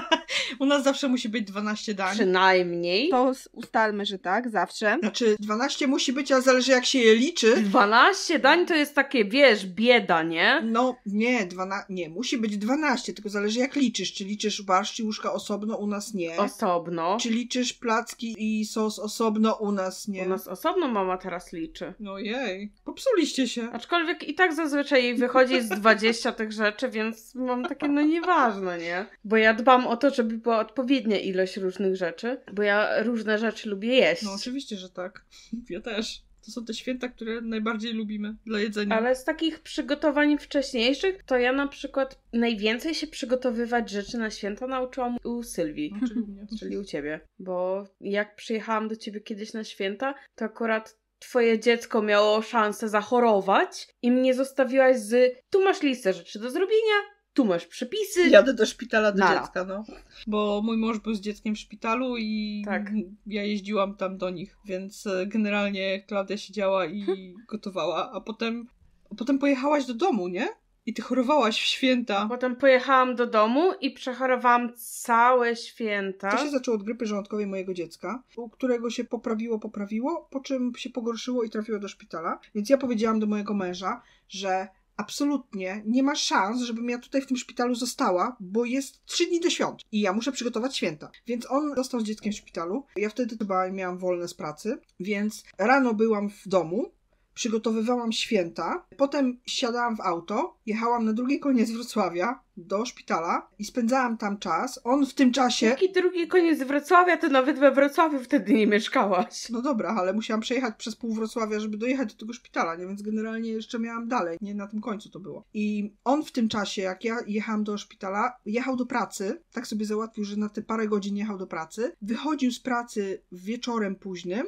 U nas zawsze musi być dwanaście dań. Przynajmniej. To ustalmy, że tak, zawsze. Znaczy dwanaście musi być, ale zależy jak się je liczy. dwanaście dań to jest takie, wiesz, bieda, nie? No nie, dwana... nie, musi być dwanaście, tylko zależy jak liczysz. Czy liczysz barszcz i łóżka osobno, u nas nie. Osobno. Czy liczysz placki i sos osobno, u nas nie. U nas osobno mama teraz liczy. No jej, popsuliście się. Aczkolwiek i tak zazwyczaj jej wychodzi z dwadzieścia tych rzeczy, więc mam takie, no nieważne, nie? Bo ja dbam o to, żeby była odpowiednia ilość różnych rzeczy, bo ja różne rzeczy lubię jeść. No oczywiście, że tak. Ja też. To są te święta, które najbardziej lubimy dla jedzenia. Ale z takich przygotowań wcześniejszych, to ja na przykład najwięcej się przygotowywać rzeczy na święta nauczyłam u Sylwii. No, czyli u mnie. Czyli u ciebie. Bo jak przyjechałam do ciebie kiedyś na święta, to akurat twoje dziecko miało szansę zachorować i mnie zostawiłaś z tu masz listę rzeczy do zrobienia, tu masz przepisy. Jadę do szpitala do Nara. dziecka, no. Bo mój mąż był z dzieckiem w szpitalu i tak. ja jeździłam tam do nich, więc generalnie Klaudia siedziała i gotowała, a potem, a potem pojechałaś do domu, nie? I ty chorowałaś w święta. Potem pojechałam do domu i przechorowałam całe święta. To się zaczęło od grypy żołądkowej mojego dziecka, u którego się poprawiło, poprawiło, po czym się pogorszyło i trafiło do szpitala. Więc ja powiedziałam do mojego męża, że absolutnie nie ma szans, żebym ja tutaj w tym szpitalu została, bo jest trzy dni do świąt i ja muszę przygotować święta. Więc on został z dzieckiem w szpitalu. Ja wtedy chyba miałam wolne z pracy, więc rano byłam w domu, przygotowywałam święta, potem siadałam w auto, jechałam na drugi koniec Wrocławia do szpitala i spędzałam tam czas. On w tym czasie... Jaki drugi koniec Wrocławia? Ty nawet we Wrocławiu wtedy nie mieszkałaś. No dobra, ale musiałam przejechać przez pół Wrocławia, żeby dojechać do tego szpitala, nie? Więc generalnie jeszcze miałam dalej, nie na tym końcu to było. I on w tym czasie, jak ja jechałam do szpitala, jechał do pracy, tak sobie załatwił, że na te parę godzin jechał do pracy, wychodził z pracy wieczorem późnym,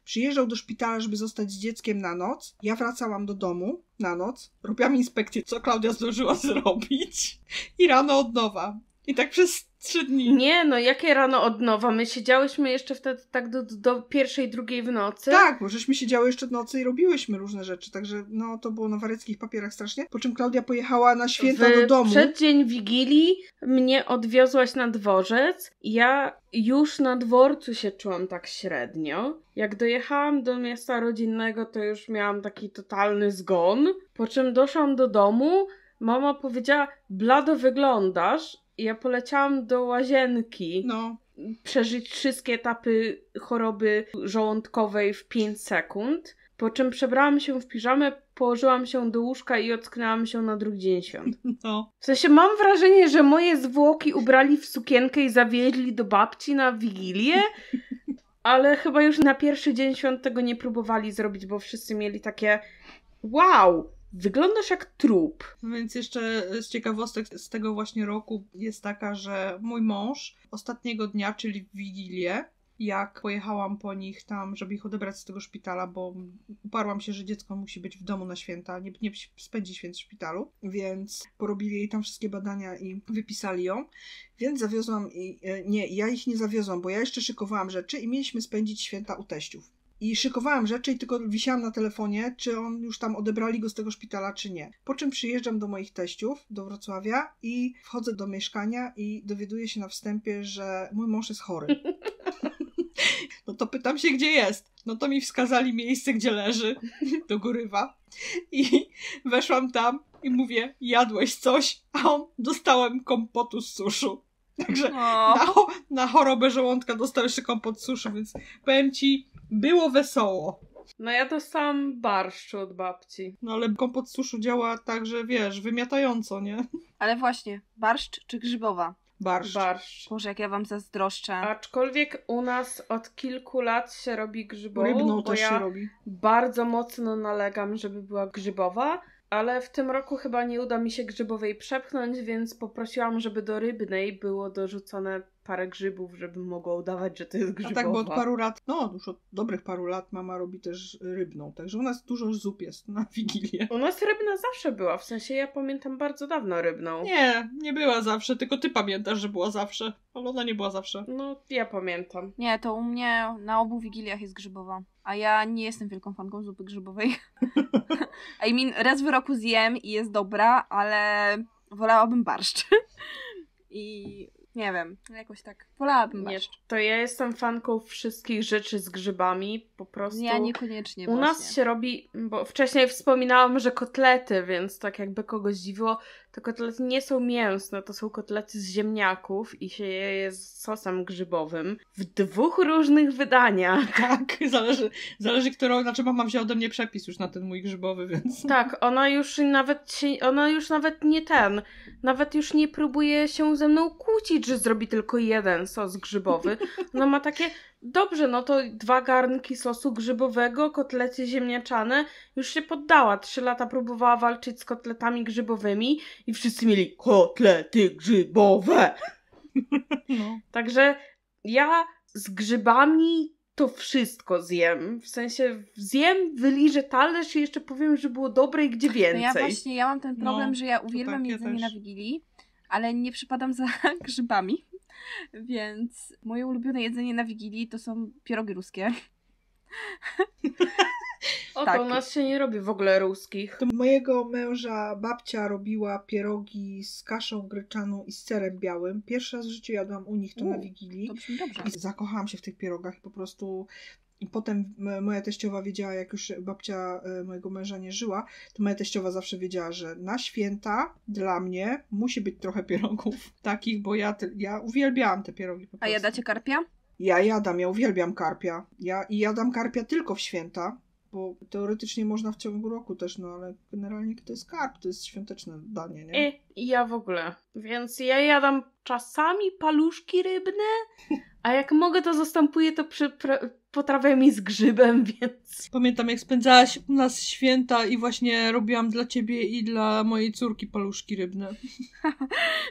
przyjeżdżał do szpitala, żeby zostać z dzieckiem na noc. Ja wracałam do domu na noc, robiłam inspekcję, co Klaudia zdążyła zrobić i rano od nowa. I tak przez trzy dni. Nie, no jakie rano od nowa? My siedziałyśmy jeszcze wtedy tak do, do pierwszej, drugiej w nocy. Tak, bo żeśmy siedziały jeszcze w nocy i robiłyśmy różne rzeczy, także no to było na wareckich papierach strasznie. Po czym Klaudia pojechała na święta w do domu. W przeddzień Wigilii mnie odwiozłaś na dworzec. Ja już na dworcu się czułam tak średnio. Jak dojechałam do miasta rodzinnego, to już miałam taki totalny zgon. Po czym doszłam do domu, mama powiedziała, blado wyglądasz. I ja poleciałam do łazienki. No. Przeżyć wszystkie etapy choroby żołądkowej w pięć sekund. Po czym przebrałam się w piżamę, położyłam się do łóżka i ocknęłam się na drugi dzień świąt. No. W sensie mam wrażenie, że moje zwłoki ubrali w sukienkę i zawieźli do babci na Wigilię, ale chyba już na pierwszy dzień świąt tego nie próbowali zrobić, bo wszyscy mieli takie wow, wyglądasz jak trup. Więc jeszcze z ciekawostek z tego właśnie roku jest taka, że mój mąż ostatniego dnia, czyli w Wigilię, jak pojechałam po nich tam, żeby ich odebrać z tego szpitala, bo uparłam się, że dziecko musi być w domu na święta, nie, nie spędzi święt w szpitalu, więc porobili jej tam wszystkie badania i wypisali ją, więc zawiozłam i nie, ja ich nie zawiozłam, bo ja jeszcze szykowałam rzeczy i mieliśmy spędzić święta u teściów. I szykowałam rzeczy i tylko wisiałam na telefonie, czy on już tam odebrali go z tego szpitala, czy nie. Po czym przyjeżdżam do moich teściów, do Wrocławia i wchodzę do mieszkania i dowiaduję się na wstępie, że mój mąż jest chory. No to pytam się, gdzie jest. No to mi wskazali miejsce, gdzie leży, do Gorywa. I weszłam tam i mówię, jadłeś coś? A on, dostałem kompotu z suszu. Także na, na chorobę żołądka dostał jeszcze kompot z suszu, więc powiem ci, było wesoło. No ja dostałam barszczu od babci. No ale kompot z suszu działa tak, że wiesz, wymiatająco, nie? Ale właśnie, barszcz czy grzybowa? Barszcz. Barszcz. Boże, jak ja wam zazdroszczę. Aczkolwiek u nas od kilku lat się robi grzybową, Rybną bo też ja się robi. bardzo mocno nalegam, żeby była grzybowa, ale w tym roku chyba nie uda mi się grzybowej przepchnąć, więc poprosiłam, żeby do rybnej było dorzucone parę grzybów, żebym mogła udawać, że to jest grzybowa. A tak, bo od paru lat, no już od dobrych paru lat mama robi też rybną, także u nas dużo zup jest na Wigilię. U nas rybna zawsze była, w sensie ja pamiętam bardzo dawno rybną. Nie, nie była zawsze, tylko ty pamiętasz, że była zawsze, ale ona nie była zawsze. No, ja pamiętam. Nie, to u mnie na obu Wigiliach jest grzybowa, a ja nie jestem wielką fanką zupy grzybowej. I mean, raz w roku zjem i jest dobra, ale wolałabym barszcz. I nie wiem, jakoś tak wolałabym Nie, barszcz. to ja jestem fanką wszystkich rzeczy z grzybami, po prostu. Ja niekoniecznie U właśnie. nas się robi, bo wcześniej wspominałam, że kotlety, więc tak jakby kogoś dziwiło, to kotlety nie są mięsne, to są kotlety z ziemniaków i się je je z sosem grzybowym w dwóch różnych wydaniach. Tak, zależy, zależy którą, znaczy mama wzięła ode mnie przepis już na ten mój grzybowy, więc... Tak, ona już nawet się, ona już nawet nie ten, nawet już nie próbuje się ze mną kłócić, że zrobi tylko jeden sos grzybowy. Ona ma takie, dobrze, no to dwa garnki sosu grzybowego, kotlety ziemniaczane, już się poddała. Trzy lata próbowała walczyć z kotletami grzybowymi i wszyscy mieli kotlety grzybowe. No. Także ja z grzybami to wszystko zjem. W sensie zjem, wyliżę talerz i jeszcze powiem, że było dobre i gdzie więcej. No ja właśnie, ja mam ten problem, No, że ja uwielbiam tak, ja jedzenie też. na Wigilii, ale nie przypadam za grzybami, więc moje ulubione jedzenie na Wigilii to są pierogi ruskie. O, tak. to u nas się nie robi w ogóle ruskich. To mojego męża babcia robiła pierogi z kaszą gryczaną i z serem białym. Pierwszy raz w życiu jadłam u nich to U, na Wigilii. To brzmi dobrze. I zakochałam się w tych pierogach i po prostu... I potem m- moja teściowa wiedziała, jak już babcia e, mojego męża nie żyła, to moja teściowa zawsze wiedziała, że na święta dla mnie musi być trochę pierogów takich, bo ja, te, ja uwielbiałam te pierogi po A prostu. jadacie karpia? Ja jadam, ja uwielbiam karpia. Ja i jadam karpia tylko w święta, bo teoretycznie można w ciągu roku też, no ale generalnie to jest karp, to jest świąteczne danie, nie? I, I ja w ogóle. Więc ja jadam czasami paluszki rybne, a jak mogę, to zastępuję to przy pra- potrawami z grzybem, więc... Pamiętam, jak spędzałaś u nas święta i właśnie robiłam dla ciebie i dla mojej córki paluszki rybne.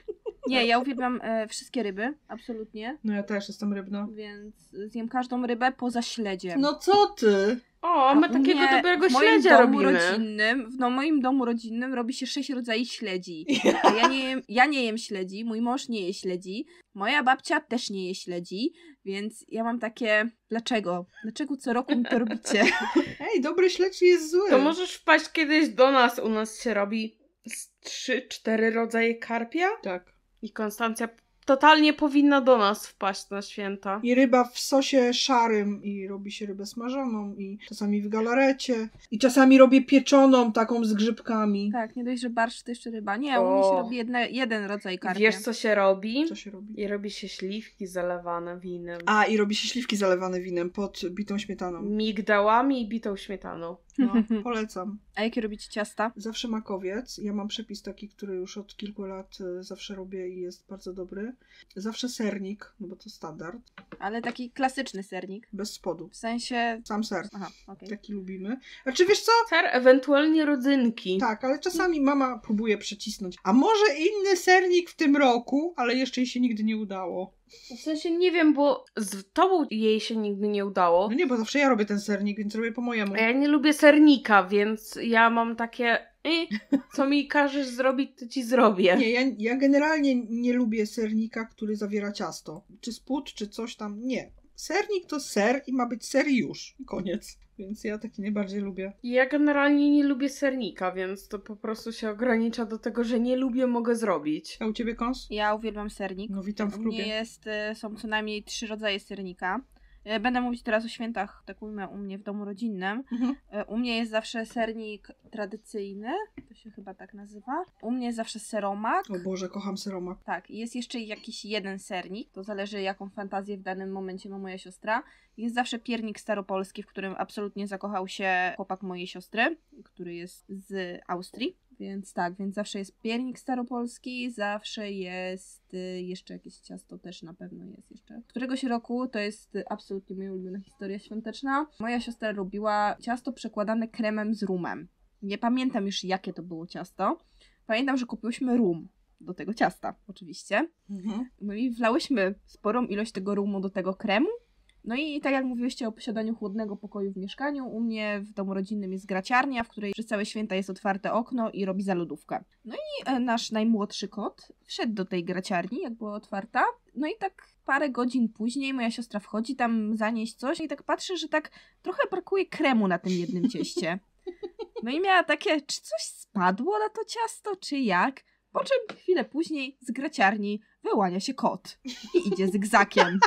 Nie, ja uwielbiam e, wszystkie ryby, absolutnie. No ja też jestem rybna. Więc zjem każdą rybę poza śledziem. No co ty? O, my A u takiego mnie dobrego w moim śledzia domu robimy. rodzinnym, w no, moim domu rodzinnym robi się sześć rodzajów śledzi. A ja nie, jem, ja nie jem śledzi, mój mąż nie je śledzi, moja babcia też nie je śledzi, więc ja mam takie, dlaczego? Dlaczego co roku mi to robicie? Ej, dobry śledź jest zły. To możesz wpaść kiedyś do nas. U nas się robi z trzy, cztery rodzaje karpia. Tak. I Konstancja totalnie powinna do nas wpaść na święta. I ryba w sosie szarym i robi się rybę smażoną i czasami w galarecie. I czasami robię pieczoną taką z grzybkami. Tak, nie dość, że barszcz to jeszcze ryba. Nie, u O. mnie się robi jedne, jeden rodzaj karpia. Wiesz, co się robi? Co się robi? I robi się śliwki zalewane winem. A, i robi się śliwki zalewane winem pod bitą śmietaną. Migdałami i bitą śmietaną. No, polecam. A jakie robicie ciasta? Zawsze makowiec. Ja mam przepis taki, który już od kilku lat y, zawsze robię i jest bardzo dobry. Zawsze sernik, no bo to standard. Ale taki klasyczny sernik. Bez spodu. W sensie... Sam ser. Aha, okej. Taki lubimy. A czy wiesz co? Ser, ewentualnie rodzynki. Tak, ale czasami mama próbuje przecisnąć. A może inny sernik w tym roku, ale jeszcze jej się nigdy nie udało. W sensie nie wiem, bo z tobą jej się nigdy nie udało. No nie, bo zawsze ja robię ten sernik, więc robię po mojemu. A ja nie lubię sernika, więc ja mam takie y, co mi każesz zrobić, to ci zrobię. Nie, ja, ja generalnie nie lubię sernika, który zawiera ciasto. Czy spód, czy coś tam. Nie. Sernik to ser i ma być ser i już. Koniec. Więc ja taki najbardziej lubię. Ja generalnie nie lubię sernika, więc to po prostu się ogranicza do tego, że nie lubię, mogę zrobić. A u ciebie, Kons? Ja uwielbiam sernik. No witam w U mnie klubie. jest, y, są co najmniej trzy rodzaje sernika. Y, Będę mówić teraz o świętach, tak ujmę, u mnie w domu rodzinnym. Mhm. Y, U mnie jest zawsze sernik tradycyjny, to się chyba tak nazywa. U mnie jest zawsze seromak. O Boże, kocham seromak. Tak, jest jeszcze jakiś jeden sernik, to zależy jaką fantazję w danym momencie ma moja siostra. Jest zawsze piernik staropolski, w którym absolutnie zakochał się chłopak mojej siostry, który jest z Austrii. Więc tak, więc zawsze jest piernik staropolski, zawsze jest y, jeszcze jakieś ciasto też na pewno jest jeszcze. Któregoś roku, to jest y, absolutnie moja ulubiona historia świąteczna, moja siostra robiła ciasto przekładane kremem z rumem. Nie pamiętam już jakie to było ciasto. Pamiętam, że kupiłyśmy rum do tego ciasta, oczywiście. Mhm. No i wlałyśmy sporą ilość tego rumu do tego kremu. No i tak jak mówiłyście o posiadaniu chłodnego pokoju w mieszkaniu, u mnie w domu rodzinnym jest graciarnia, w której przez całe święta jest otwarte okno i robi zalodówkę. No i e, nasz najmłodszy kot wszedł do tej graciarni, jak była otwarta. No i tak parę godzin później moja siostra wchodzi tam zanieść coś i tak patrzy, że tak trochę brakuje kremu na tym jednym cieście. No i miała takie, czy coś spadło na to ciasto, czy jak? Po czym chwilę później z graciarni wyłania się kot i idzie zygzakiem.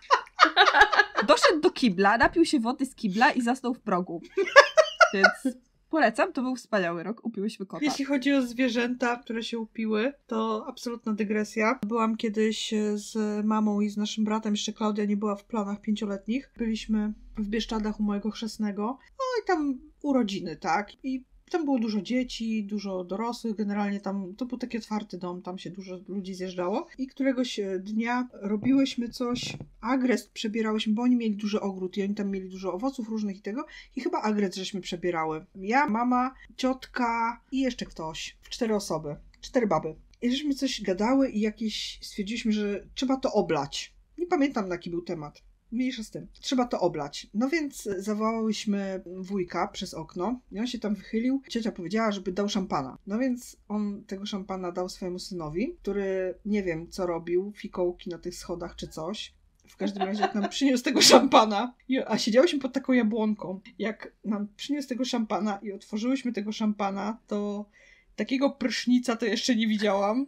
Doszedł do kibla, napił się wody z kibla i zasnął w progu. Więc polecam, to był wspaniały rok, upiłyśmy kota. Jeśli chodzi o zwierzęta, które się upiły, to absolutna dygresja. Byłam kiedyś z mamą i z naszym bratem, jeszcze Klaudia nie była w planach pięcioletnich. Byliśmy w Bieszczadach u mojego chrzestnego. No i tam urodziny, tak? I tam było dużo dzieci, dużo dorosłych, generalnie tam, to był taki otwarty dom, tam się dużo ludzi zjeżdżało. I któregoś dnia robiłyśmy coś, agrest przebierałyśmy, bo oni mieli duży ogród i oni tam mieli dużo owoców różnych i tego. I chyba agrest żeśmy przebierały. Ja, mama, ciotka i jeszcze ktoś. W cztery osoby. Cztery baby. I żeśmy coś gadały i jakieś stwierdziliśmy, że trzeba to oblać. Nie pamiętam, jaki był temat. Mniejsza z tym. Trzeba to oblać. No więc zawołałyśmy wujka przez okno i on się tam wychylił. Ciocia powiedziała, żeby dał szampana. No więc on tego szampana dał swojemu synowi, który nie wiem co robił, fikołki na tych schodach czy coś. W każdym razie jak nam przyniósł tego szampana, a siedziałyśmy pod taką jabłonką, jak nam przyniósł tego szampana i otworzyłyśmy tego szampana, to takiego prysznica to jeszcze nie widziałam.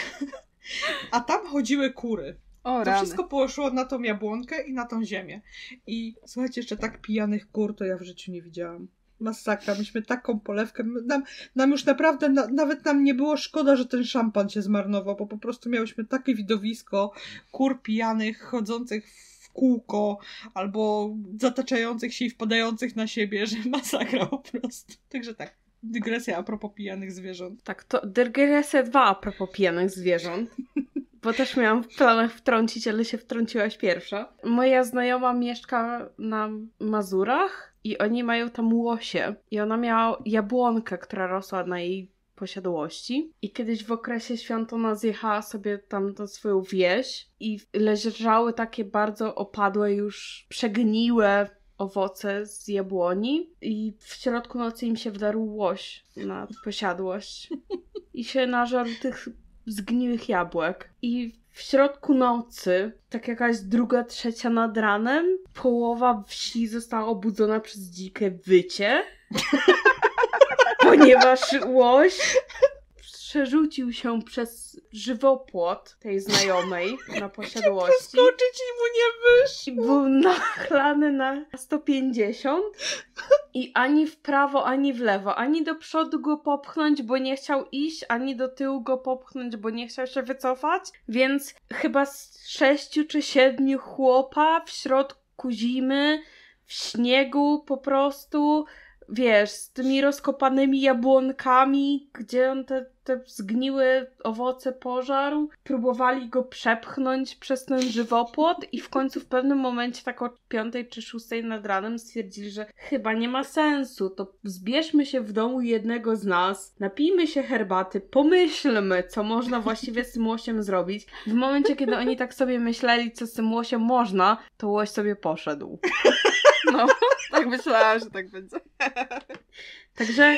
A tam chodziły kury. O, To rany. wszystko poszło na tą jabłonkę i na tą ziemię. I słuchajcie, jeszcze tak pijanych kur to ja w życiu nie widziałam. Masakra, myśmy taką polewkę, nam, nam już naprawdę, na, nawet nam nie było szkoda, że ten szampan się zmarnował, bo po prostu miałyśmy takie widowisko kur pijanych, chodzących w kółko, albo zataczających się i wpadających na siebie, że masakra po prostu. Także tak, dygresja a propos pijanych zwierząt. Tak, to dygresja dwa a propos pijanych zwierząt. Bo też miałam w planach wtrącić, ale się wtrąciłaś pierwsza. Moja znajoma mieszka na Mazurach i oni mają tam łosie. I ona miała jabłonkę, która rosła na jej posiadłości. I kiedyś w okresie świąt ona zjechała sobie tam do swoją wieś i leżały takie bardzo opadłe, już przegniłe owoce z jabłoni i w środku nocy im się wdarł łoś na posiadłość i się nażarł tych zgniłych jabłek. I w środku nocy, tak jakaś druga, trzecia nad ranem, połowa wsi została obudzona przez dzikie wycie, ponieważ łoś przerzucił się przez żywopłot tej znajomej na posiadłości. Przeskoczyć i mu nie wyszło. I był nachlany na sto pięćdziesiąt i ani w prawo, ani w lewo. Ani do przodu go popchnąć, bo nie chciał iść, ani do tyłu go popchnąć, bo nie chciał się wycofać. Więc chyba z sześciu czy siedmiu chłopa w środku zimy, w śniegu po prostu... Wiesz, z tymi rozkopanymi jabłonkami, gdzie on te, te zgniłe owoce pożarł, próbowali go przepchnąć przez ten żywopłot i w końcu w pewnym momencie tak o piątej czy szóstej nad ranem stwierdzili, że chyba nie ma sensu, to zbierzmy się w domu jednego z nas, napijmy się herbaty, pomyślmy, co można właściwie z tym łosiem zrobić. W momencie, kiedy oni tak sobie myśleli, co z tym łosiem można, to łoś sobie poszedł. No, tak myślałam, że tak będzie. Także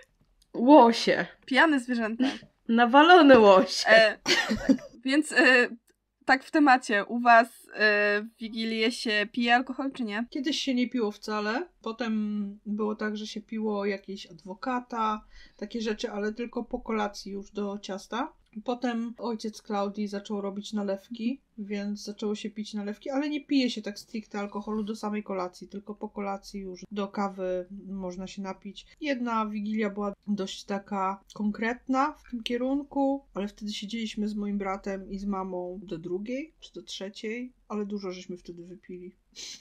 łosie. Pijane zwierzęta. Nawalone łosie. E, więc e, tak w temacie, u was e, w Wigilię się pije alkohol, czy nie? Kiedyś się nie piło wcale. Potem było tak, że się piło jakieś adwokata, takie rzeczy, ale tylko po kolacji już do ciasta. Potem ojciec Klaudii zaczął robić nalewki, więc zaczęło się pić nalewki, ale nie pije się tak stricte alkoholu do samej kolacji, tylko po kolacji już do kawy można się napić. Jedna Wigilia była dość taka konkretna w tym kierunku, ale wtedy siedzieliśmy z moim bratem i z mamą do drugiej czy do trzeciej, ale dużo żeśmy wtedy wypili.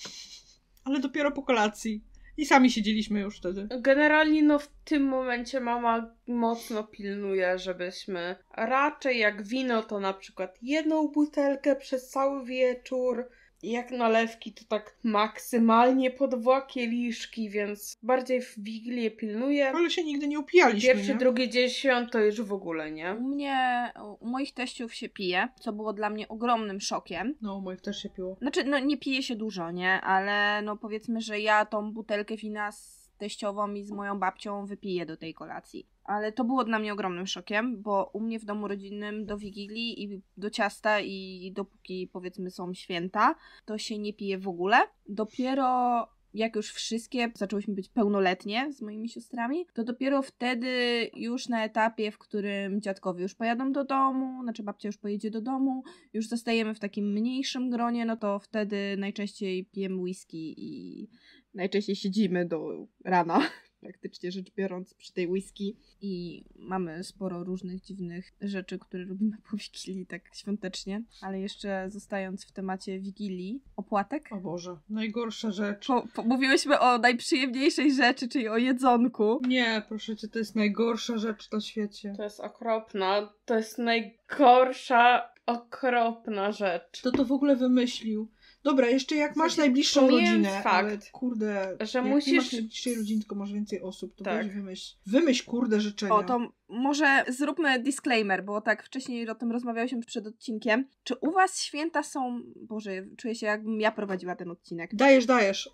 Ale dopiero po kolacji. I sami siedzieliśmy już wtedy. Generalnie no w tym momencie mama mocno pilnuje, żebyśmy raczej jak wino to na przykład jedną butelkę przez cały wieczór, jak nalewki to tak maksymalnie po dwa kieliszki, więc bardziej w Wigilię pilnuje. Ale się nigdy nie upijaliśmy, Pierwszy, nie? drugi dzień świąt to już w ogóle, nie? U mnie, u moich teściów się pije, co było dla mnie ogromnym szokiem. No, u moich też się piło. Znaczy, no nie pije się dużo, nie? Ale no powiedzmy, że ja tą butelkę wina z teściową i z moją babcią wypiję do tej kolacji. Ale to było dla mnie ogromnym szokiem, bo u mnie w domu rodzinnym do Wigilii i do ciasta i dopóki powiedzmy są święta, to się nie pije w ogóle. Dopiero jak już wszystkie zaczęłyśmy być pełnoletnie z moimi siostrami, to dopiero wtedy już na etapie, w którym dziadkowie już pojadą do domu, znaczy babcia już pojedzie do domu, już zostajemy w takim mniejszym gronie, no to wtedy najczęściej pijemy whisky i najczęściej siedzimy do rana, praktycznie rzecz biorąc, przy tej whisky i mamy sporo różnych dziwnych rzeczy, które robimy po Wigilii tak świątecznie, ale jeszcze zostając w temacie Wigilii, opłatek. O Boże, najgorsza rzecz. Po, po, mówiłyśmy o najprzyjemniejszej rzeczy, czyli o jedzonku. Nie, proszę cię, to jest najgorsza rzecz na świecie. To jest okropna. To jest najgorsza, okropna rzecz. Kto to w ogóle wymyślił? Dobra, jeszcze jak masz najbliższą Pomijając rodzinę, fakt, ale kurde, że jak musisz... nie masz najbliższej rodziny, tylko masz więcej osób, to Tak. weź wymyśl. Wymyśl, kurde, życzenia. O, to może zróbmy disclaimer, bo tak wcześniej o tym rozmawiałyśmy przed odcinkiem. Czy u was święta są... Boże, czuję się jakbym ja prowadziła ten odcinek. Dajesz, dajesz.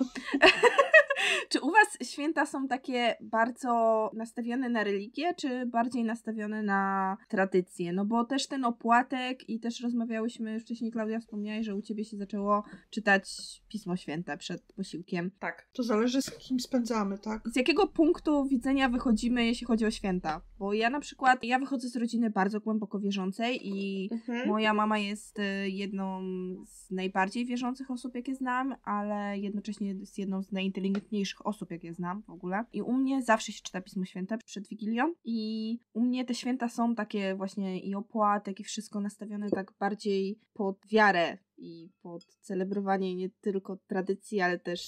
Czy u was święta są takie bardzo nastawione na religię, czy bardziej nastawione na tradycję? No bo też ten opłatek i też rozmawiałyśmy, wcześniej Klaudia wspomniałaś, że u ciebie się zaczęło czytać Pismo Święte przed posiłkiem. Tak. To zależy z kim spędzamy, tak? Z jakiego punktu widzenia wychodzimy, jeśli chodzi o święta? Bo ja na przykład, ja wychodzę z rodziny bardzo głęboko wierzącej i Mhm. moja mama jest y, jedną z najbardziej wierzących osób, jakie znam, ale jednocześnie jest jedną z najinteligentniejszych osób, jakie znam w ogóle. I u mnie zawsze się czyta Pismo Święte przed Wigilią i u mnie te święta są takie właśnie i opłatek i wszystko nastawione tak bardziej pod wiarę i pod celebrowanie nie tylko tradycji, ale też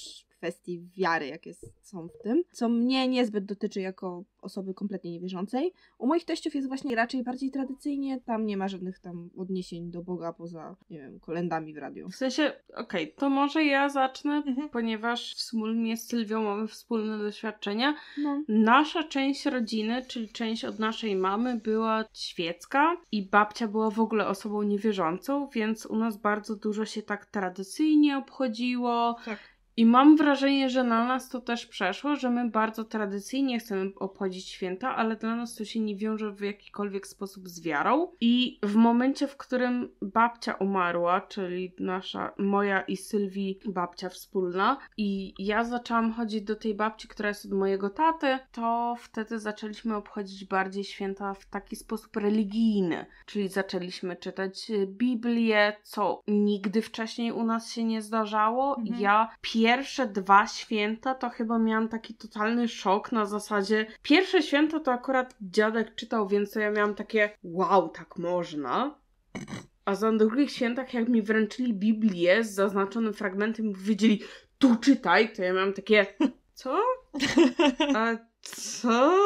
kwestii wiary, jakie są w tym, co mnie niezbyt dotyczy jako osoby kompletnie niewierzącej. U moich teściów jest właśnie raczej bardziej tradycyjnie, tam nie ma żadnych tam odniesień do Boga poza, nie wiem, kolendami w radiu. W sensie, okej, okay, to może ja zacznę, Mhm. ponieważ wspólnie z Sylwią mamy wspólne doświadczenia. No. Nasza część rodziny, czyli część od naszej mamy była świecka i babcia była w ogóle osobą niewierzącą, więc u nas bardzo dużo się tak tradycyjnie obchodziło. Tak. I mam wrażenie, że na nas to też przeszło, że my bardzo tradycyjnie chcemy obchodzić święta, ale dla nas to się nie wiąże w jakikolwiek sposób z wiarą. I w momencie, w którym babcia umarła, czyli nasza, moja i Sylwii babcia wspólna, i ja zaczęłam chodzić do tej babci, która jest od mojego taty, to wtedy zaczęliśmy obchodzić bardziej święta w taki sposób religijny. Czyli zaczęliśmy czytać Biblię, co nigdy wcześniej u nas się nie zdarzało. Mhm. Ja Pierwsze dwa święta to chyba miałam taki totalny szok na zasadzie, pierwsze święta to akurat dziadek czytał, więc to ja miałam takie wow, tak można. A za drugich świętach jak mi wręczyli Biblię z zaznaczonym fragmentem i powiedzieli, tu czytaj, to ja miałam takie, co? A co?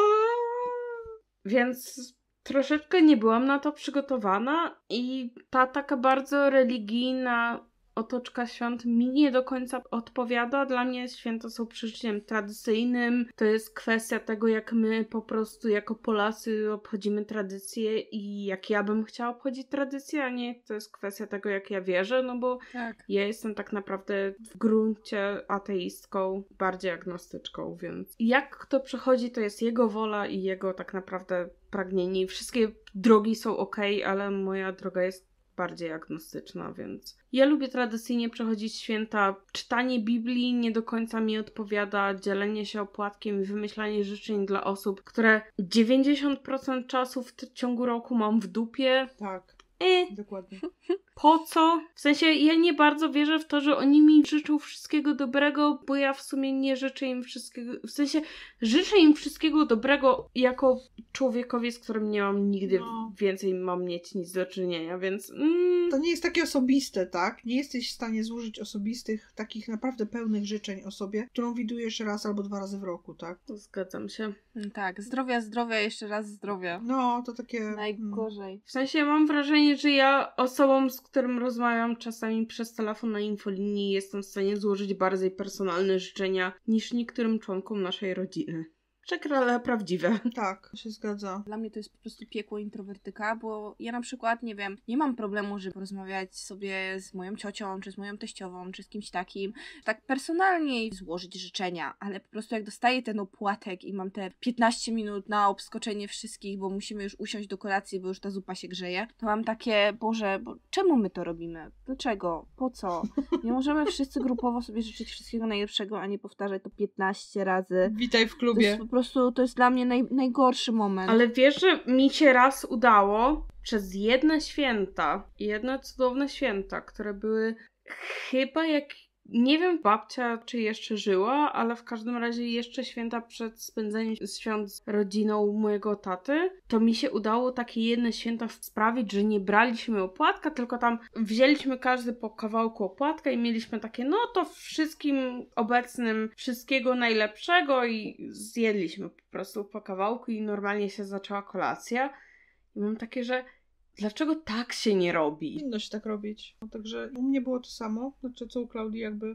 Więc troszeczkę nie byłam na to przygotowana i ta taka bardzo religijna otoczka świąt mi nie do końca odpowiada. Dla mnie święta są przeżyciem tradycyjnym. To jest kwestia tego, jak my po prostu jako Polacy obchodzimy tradycje i jak ja bym chciała obchodzić tradycje, a nie to jest kwestia tego, jak ja wierzę, no bo Tak. ja jestem tak naprawdę w gruncie ateistką, bardziej agnostyczką, więc jak kto przechodzi, to jest jego wola i jego tak naprawdę pragnienie. Wszystkie drogi są okej, ale moja droga jest bardziej agnostyczna, więc ja lubię tradycyjnie przechodzić święta. Czytanie Biblii nie do końca mi odpowiada, dzielenie się opłatkiem i wymyślanie życzeń dla osób, które dziewięćdziesiąt procent czasu w t- ciągu roku mam w dupie. Tak, E, dokładnie. po co? W sensie ja nie bardzo wierzę w to, że oni mi życzą wszystkiego dobrego, bo ja w sumie nie życzę im wszystkiego, w sensie życzę im wszystkiego dobrego jako człowiekowi, z którym nie mam nigdy No. więcej mam mieć nic do czynienia, więc mm, To nie jest takie osobiste, tak? Nie jesteś w stanie złożyć osobistych, takich naprawdę pełnych życzeń osobie, którą widujesz raz albo dwa razy w roku, tak? zgadzam się. Tak, zdrowia, zdrowia, jeszcze raz zdrowia. No, to takie... Najgorzej. W sensie mam wrażenie, że ja osobom, z którym rozmawiam czasami przez telefon na infolinii jestem w stanie złożyć bardziej personalne życzenia niż niektórym członkom naszej rodziny. Przykre, ale prawdziwe. Tak, się zgadza. Dla mnie to jest po prostu piekło introwertyka, bo ja na przykład, nie wiem, nie mam problemu, żeby porozmawiać sobie z moją ciocią, czy z moją teściową, czy z kimś takim, tak personalnie i złożyć życzenia, ale po prostu jak dostaję ten opłatek i mam te piętnaście minut na obskoczenie wszystkich, bo musimy już usiąść do kolacji, bo już ta zupa się grzeje, to mam takie, Boże, bo czemu my to robimy? Dlaczego? Po co? Nie możemy wszyscy grupowo sobie życzyć wszystkiego najlepszego, a nie powtarzać to piętnaście razy. Witaj w To klubie. jest po prostu, to jest dla mnie naj, najgorszy moment. Ale wiesz, że mi się raz udało przez jedne święta, jedne cudowne święta, które były chyba jak, nie wiem babcia czy jeszcze żyła, ale w każdym razie jeszcze święta przed spędzeniem świąt z rodziną mojego taty, to mi się udało takie jedne święta sprawić, że nie braliśmy opłatka, tylko tam wzięliśmy każdy po kawałku opłatka i mieliśmy takie, no to wszystkim obecnym wszystkiego najlepszego i zjedliśmy po prostu po kawałku i normalnie się zaczęła kolacja. I mam takie, że dlaczego tak się nie robi? Powinno się tak robić. No, także u mnie było to samo, znaczy co u Klaudii jakby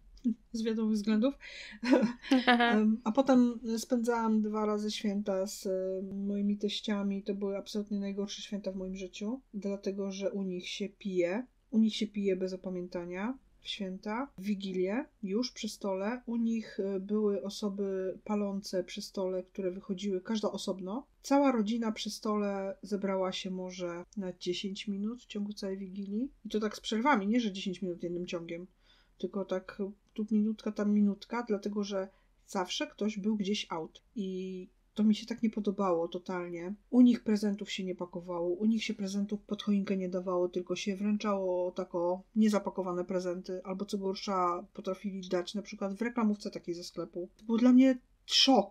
z wiadomych względów. Em, A potem spędzałam dwa razy święta z e, moimi teściami. To były absolutnie najgorsze święta w moim życiu, dlatego że u nich się pije. U nich się pije bez opamiętania w święta, w Wigilię, już przy stole. U nich e, były osoby palące przy stole, które wychodziły, każda osobno. Cała rodzina przy stole zebrała się może na dziesięć minut w ciągu całej Wigilii. I to tak z przerwami, nie że dziesięć minut jednym ciągiem, tylko tak tu minutka, tam minutka, dlatego że zawsze ktoś był gdzieś out. I to mi się tak nie podobało totalnie. U nich prezentów się nie pakowało, u nich się prezentów pod choinkę nie dawało, tylko się wręczało tako niezapakowane prezenty, albo co gorsza potrafili dać na przykład w reklamówce takiej ze sklepu. To był dla mnie szok.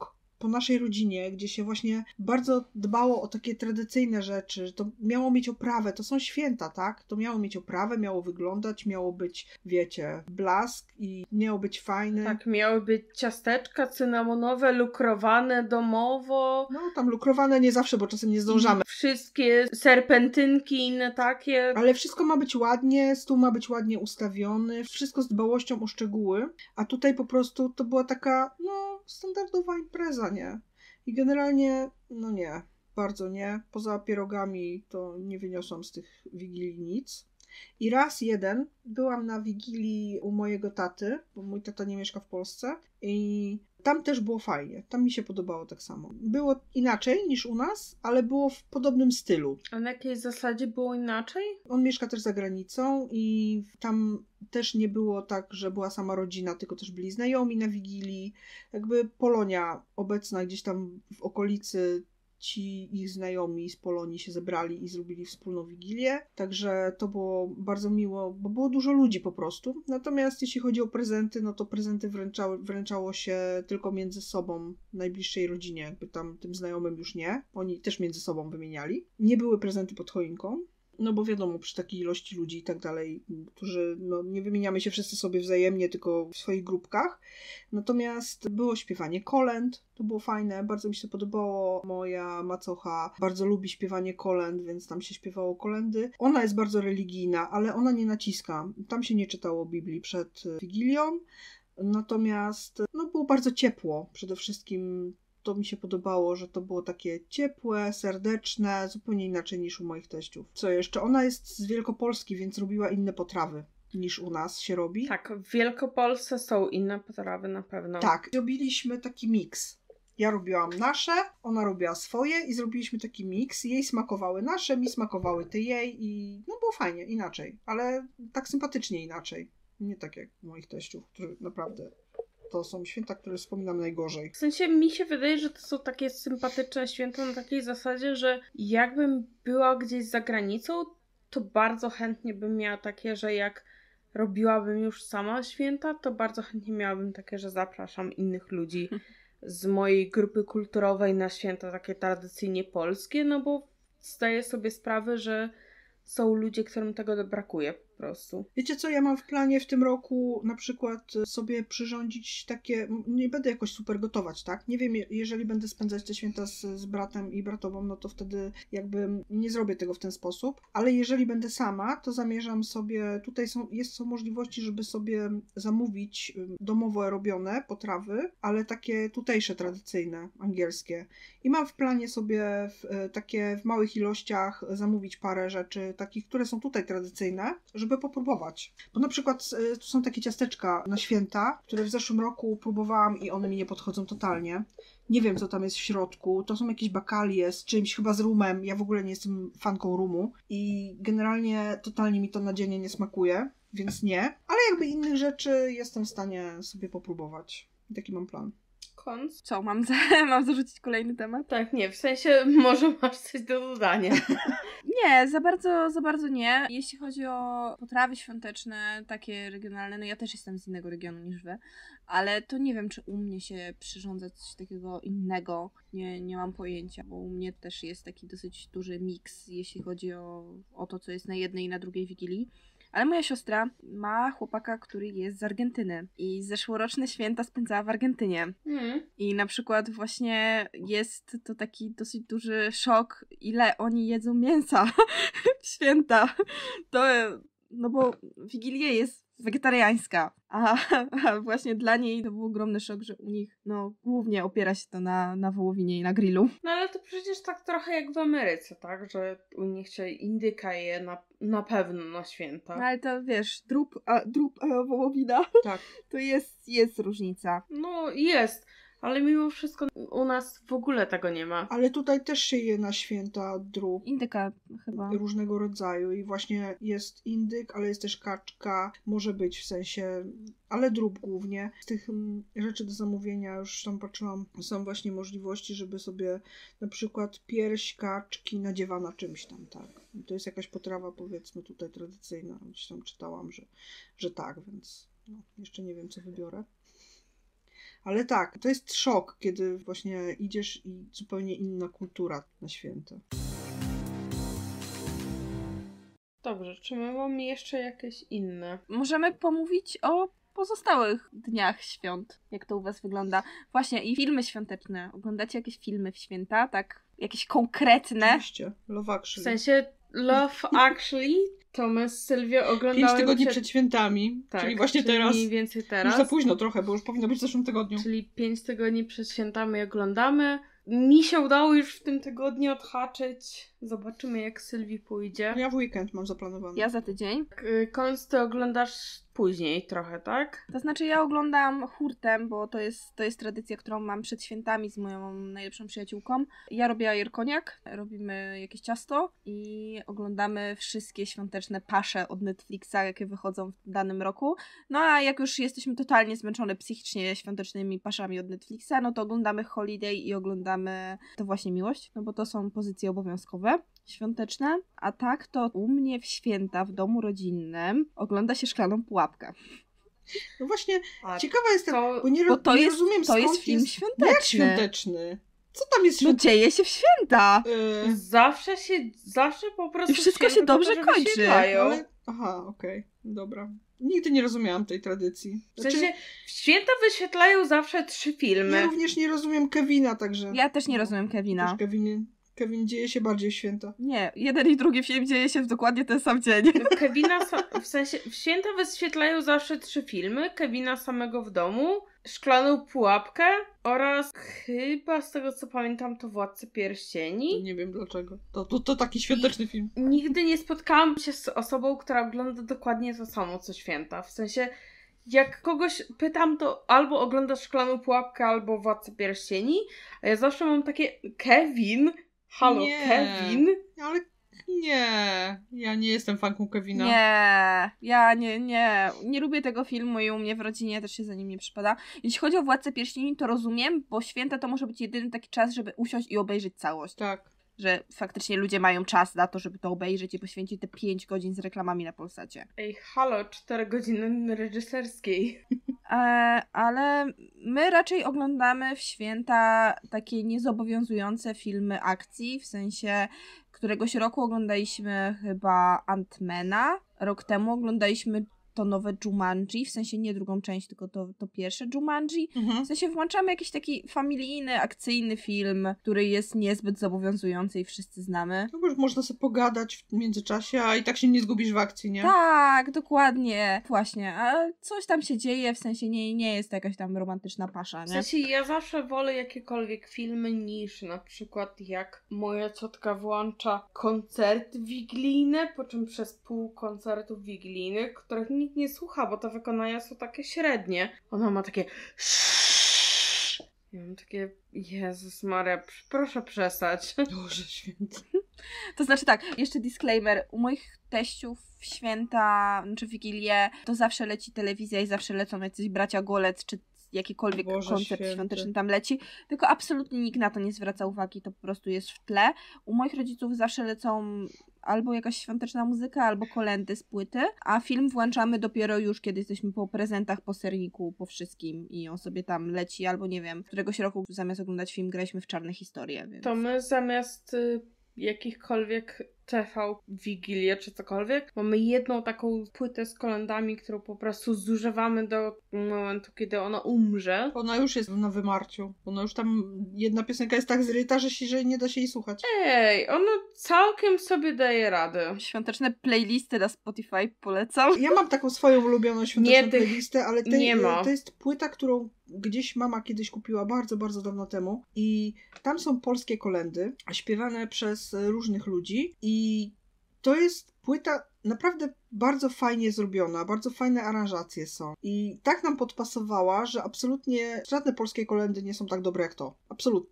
po naszej rodzinie, gdzie się właśnie bardzo dbało o takie tradycyjne rzeczy, że to miało mieć oprawę, to są święta, tak? To miało mieć oprawę, miało wyglądać, miało być, wiecie, blask i miało być fajne. Tak, miały być ciasteczka cynamonowe, lukrowane domowo. No tam lukrowane nie zawsze, bo czasem nie zdążamy. Wszystkie serpentynki i inne takie. Ale wszystko ma być ładnie, stół ma być ładnie ustawiony, wszystko z dbałością o szczegóły, a tutaj po prostu to była taka, no, standardowa impreza, nie? I generalnie, no nie, bardzo nie. Poza pierogami to nie wyniosłam z tych wigilii nic. I raz jeden byłam na wigilii u mojego taty, bo mój tata nie mieszka w Polsce i tam też było fajnie. Tam mi się podobało tak samo. Było inaczej niż u nas, ale było w podobnym stylu. A na jakiej zasadzie było inaczej? On mieszka też za granicą i tam też nie było tak, że była sama rodzina, tylko też byli znajomi na wigilii. Jakby Polonia obecna gdzieś tam w okolicy, ci ich znajomi z Polonii się zebrali i zrobili wspólną wigilię. Także to było bardzo miło, bo było dużo ludzi po prostu. Natomiast jeśli chodzi o prezenty, no to prezenty wręczały, wręczało się tylko między sobą, najbliższej rodzinie. Jakby tam tym znajomym już nie. Oni też między sobą wymieniali. Nie były prezenty pod choinką. No bo wiadomo, przy takiej ilości ludzi i tak dalej, którzy no, nie wymieniamy się wszyscy sobie wzajemnie, tylko w swoich grupkach. Natomiast było śpiewanie kolęd, to było fajne, bardzo mi się podobało. Moja macocha bardzo lubi śpiewanie kolęd, więc tam się śpiewało kolędy. Ona jest bardzo religijna, ale ona nie naciska. Tam się nie czytało Biblii przed Wigilią. Natomiast no, było bardzo ciepło. Przede wszystkim to mi się podobało, że to było takie ciepłe, serdeczne, zupełnie inaczej niż u moich teściów. Co jeszcze? Ona jest z Wielkopolski, więc robiła inne potrawy niż u nas się robi. Tak, w Wielkopolsce są inne potrawy na pewno. Tak, robiliśmy taki miks. Ja robiłam nasze, ona robiła swoje i zrobiliśmy taki miks. Jej smakowały nasze, mi smakowały te jej i no było fajnie, inaczej. Ale tak sympatycznie inaczej. Nie tak jak u moich teściów, którzy naprawdę... To są święta, które wspominam najgorzej. W sensie mi się wydaje, że to są takie sympatyczne święta na takiej zasadzie, że jakbym była gdzieś za granicą, to bardzo chętnie bym miała takie, że jak robiłabym już sama święta, to bardzo chętnie miałabym takie, że zapraszam innych ludzi z mojej grupy kulturowej na święta takie tradycyjnie polskie, no bo zdaję sobie sprawę, że są ludzie, którym tego brakuje po prostu. Wiecie co, ja mam w planie w tym roku na przykład sobie przyrządzić takie, nie będę jakoś super gotować, tak? Nie wiem, jeżeli będę spędzać te święta z, z bratem i bratową, no to wtedy jakby nie zrobię tego w ten sposób, ale jeżeli będę sama, to zamierzam sobie, tutaj są, jest, są możliwości, żeby sobie zamówić domowo robione potrawy, ale takie tutejsze, tradycyjne, angielskie. I mam w planie sobie w, takie w małych ilościach zamówić parę rzeczy, takich, które są tutaj tradycyjne, żeby popróbować. Bo na przykład tu są takie ciasteczka na święta, które w zeszłym roku próbowałam i one mi nie podchodzą totalnie. Nie wiem, co tam jest w środku. To są jakieś bakalie z czymś, chyba z rumem. Ja w ogóle nie jestem fanką rumu i generalnie totalnie mi to na dzień nie smakuje, więc nie. Ale jakby innych rzeczy jestem w stanie sobie popróbować. I taki mam plan. Kąt? Co, mam, za, mam zarzucić kolejny temat? Tak, nie, w sensie może masz coś do dodania. Nie, za bardzo, za bardzo nie. Jeśli chodzi o potrawy świąteczne, takie regionalne, no ja też jestem z innego regionu niż wy, ale to nie wiem, czy u mnie się przyrządza coś takiego innego. Nie, nie mam pojęcia, bo u mnie też jest taki dosyć duży miks, jeśli chodzi o, o to, co jest na jednej i na drugiej Wigilii. Ale moja siostra ma chłopaka, który jest z Argentyny i zeszłoroczne święta spędzała w Argentynie. Mm. I na przykład właśnie jest to taki dosyć duży szok, ile oni jedzą mięsa w święta. To, no bo Wigilia jest wegetariańska, a, a właśnie dla niej to był ogromny szok, że u nich no głównie opiera się to na, na wołowinie i na grillu. No ale to przecież tak trochę jak w Ameryce, tak? Że u nich się indyka je na, na pewno na święta. No ale to wiesz, drób a, drób a wołowina, Tak. to jest, jest różnica. No jest, ale mimo wszystko u nas w ogóle tego nie ma. Ale tutaj też się je na święta drób. Indyka chyba. Różnego rodzaju i właśnie jest indyk, ale jest też kaczka, może być w sensie, ale drób głównie. Z tych mm, rzeczy do zamówienia już tam patrzyłam, są właśnie możliwości, żeby sobie na przykład pierś kaczki nadziewa na czymś tam, tak. I to jest jakaś potrawa, powiedzmy tutaj tradycyjna, gdzieś tam czytałam, że, że tak, więc no, jeszcze nie wiem, co wybiorę. Ale tak, to jest szok, kiedy właśnie idziesz i zupełnie inna kultura na święta. Dobrze, czy my mamy jeszcze jakieś inne? Możemy pomówić o pozostałych dniach świąt. Jak to u was wygląda? Właśnie, i filmy świąteczne. Oglądacie jakieś filmy w święta? Tak? Jakieś konkretne? Oczywiście, Love W Actually. sensie Love Actually to my z Sylwią oglądały... Pięć tygodni przed świętami, tak, czyli właśnie czyli teraz. mniej więcej teraz. Już za późno trochę, bo już powinno być w zeszłym tygodniu. Czyli pięć tygodni przed świętami oglądamy. Mi się udało już w tym tygodniu odhaczyć. Zobaczymy, jak Sylwii pójdzie. Ja w weekend mam zaplanowane. Ja za tydzień. Koniec ty oglądasz później trochę, tak? To znaczy ja oglądam hurtem, bo to jest, to jest tradycja, którą mam przed świętami z moją najlepszą przyjaciółką. Ja robię ajerkoniak, robimy jakieś ciasto i oglądamy wszystkie świąteczne pasze od Netflixa, jakie wychodzą w danym roku. No a jak już jesteśmy totalnie zmęczone psychicznie świątecznymi paszami od Netflixa, no to oglądamy Holiday i oglądamy To właśnie Miłość, no bo to są pozycje obowiązkowe świąteczne, a tak to u mnie w święta w domu rodzinnym ogląda się Szklaną pułapkę. No właśnie, A ciekawa jestem, to- bo nie, Bo to nie jest, rozumiem to skąd jest film jest... świąteczny. No jak świąteczny? Co tam jest No świąteczne? dzieje się w święta. Yy, Zawsze się, zawsze po prostu I wszystko święta się dobrze to, że kończy. wyświetlają. ale... Aha, okej, dobra. Nigdy nie rozumiałam tej tradycji. W Znaczy, sensie w święta wyświetlają zawsze trzy filmy. ja również nie rozumiem Kevina, także... Ja też nie No, rozumiem Kevina. Też Kevin, Kevin dzieje się bardziej w święta. Nie, jeden i drugi film dzieje się w dokładnie ten sam dzień. Kevina, sa- w sensie w święta wyświetlają zawsze trzy filmy. Kevina samego w domu, Szklaną pułapkę oraz chyba z tego co pamiętam to Władcę Pierścieni. Nie wiem dlaczego. To, to, to taki świąteczny film. Nigdy nie spotkałam się z osobą, która ogląda dokładnie to samo co święta. W sensie jak kogoś pytam, to albo oglądasz Szklaną pułapkę, albo Władcę Pierścieni, a ja zawsze mam takie Kevin, halo Nie. Kevin. Ale nie, ja nie jestem fanką Kevina. Nie, ja nie, nie, nie lubię tego filmu i u mnie w rodzinie też się za nim nie przypada. Jeśli chodzi o Władcę Pierścieni, to rozumiem, bo święta to może być jedyny taki czas, żeby usiąść i obejrzeć całość. Tak. Że faktycznie ludzie mają czas na to, żeby to obejrzeć i poświęcić te pięć godzin z reklamami na Polsacie. Ej, halo, cztery godziny reżyserskiej. E, ale my raczej oglądamy w święta takie niezobowiązujące filmy akcji, w sensie któregoś roku oglądaliśmy chyba Ant-Mana, rok temu oglądaliśmy to nowe Jumanji, w sensie nie drugą część, tylko to, to pierwsze Jumanji. Mhm. W sensie włączamy jakiś taki familijny, akcyjny film, który jest niezbyt zobowiązujący i wszyscy znamy. No bo już można sobie pogadać w międzyczasie, a i tak się nie zgubisz w akcji, nie? Tak, dokładnie. Właśnie, a coś tam się dzieje, w sensie nie, nie jest to jakaś tam romantyczna pasza, W nie? sensie ja zawsze wolę jakiekolwiek filmy niż na przykład jak moja ciotka włącza koncerty wigilijne, po czym przez pół koncertów wigilijnych, których nikt nie słucha, bo te wykonania są takie średnie. Ona ma takie ja mam takie Jezus Maria, proszę przestać. Boże święty. To znaczy tak, jeszcze disclaimer, u moich teściów w święta, czy Wigilię, to zawsze leci telewizja i zawsze lecą jacyś bracia Golec, czy jakikolwiek Boże koncert święty. świąteczny tam leci, tylko absolutnie nikt na to nie zwraca uwagi, to po prostu jest w tle. U moich rodziców zawsze lecą albo jakaś świąteczna muzyka, albo kolędy z płyty, a film włączamy dopiero już, kiedy jesteśmy po prezentach, po serniku, po wszystkim i on sobie tam leci, albo nie wiem, któregoś roku zamiast oglądać film graliśmy w Czarne historie, więc... To my zamiast y, jakichkolwiek T V, Wigilię czy cokolwiek, mamy jedną taką płytę z kolędami, którą po prostu zużywamy do momentu, kiedy ona umrze. Ona już jest na wymarciu. Ona już tam, jedna piosenka jest tak zryta, że, się, że nie da się jej słuchać. Ej, ona całkiem sobie daje radę. Świąteczne playlisty na Spotify polecam. Ja mam taką swoją ulubioną świąteczną Nie, tych playlistę, ale tej, nie ma. to jest płyta, którą gdzieś mama kiedyś kupiła bardzo, bardzo dawno temu i tam są polskie kolędy, śpiewane przez różnych ludzi i to jest płyta naprawdę bardzo fajnie zrobiona, bardzo fajne aranżacje są i tak nam podpasowała, że absolutnie żadne polskie kolędy nie są tak dobre jak to. Absolutnie.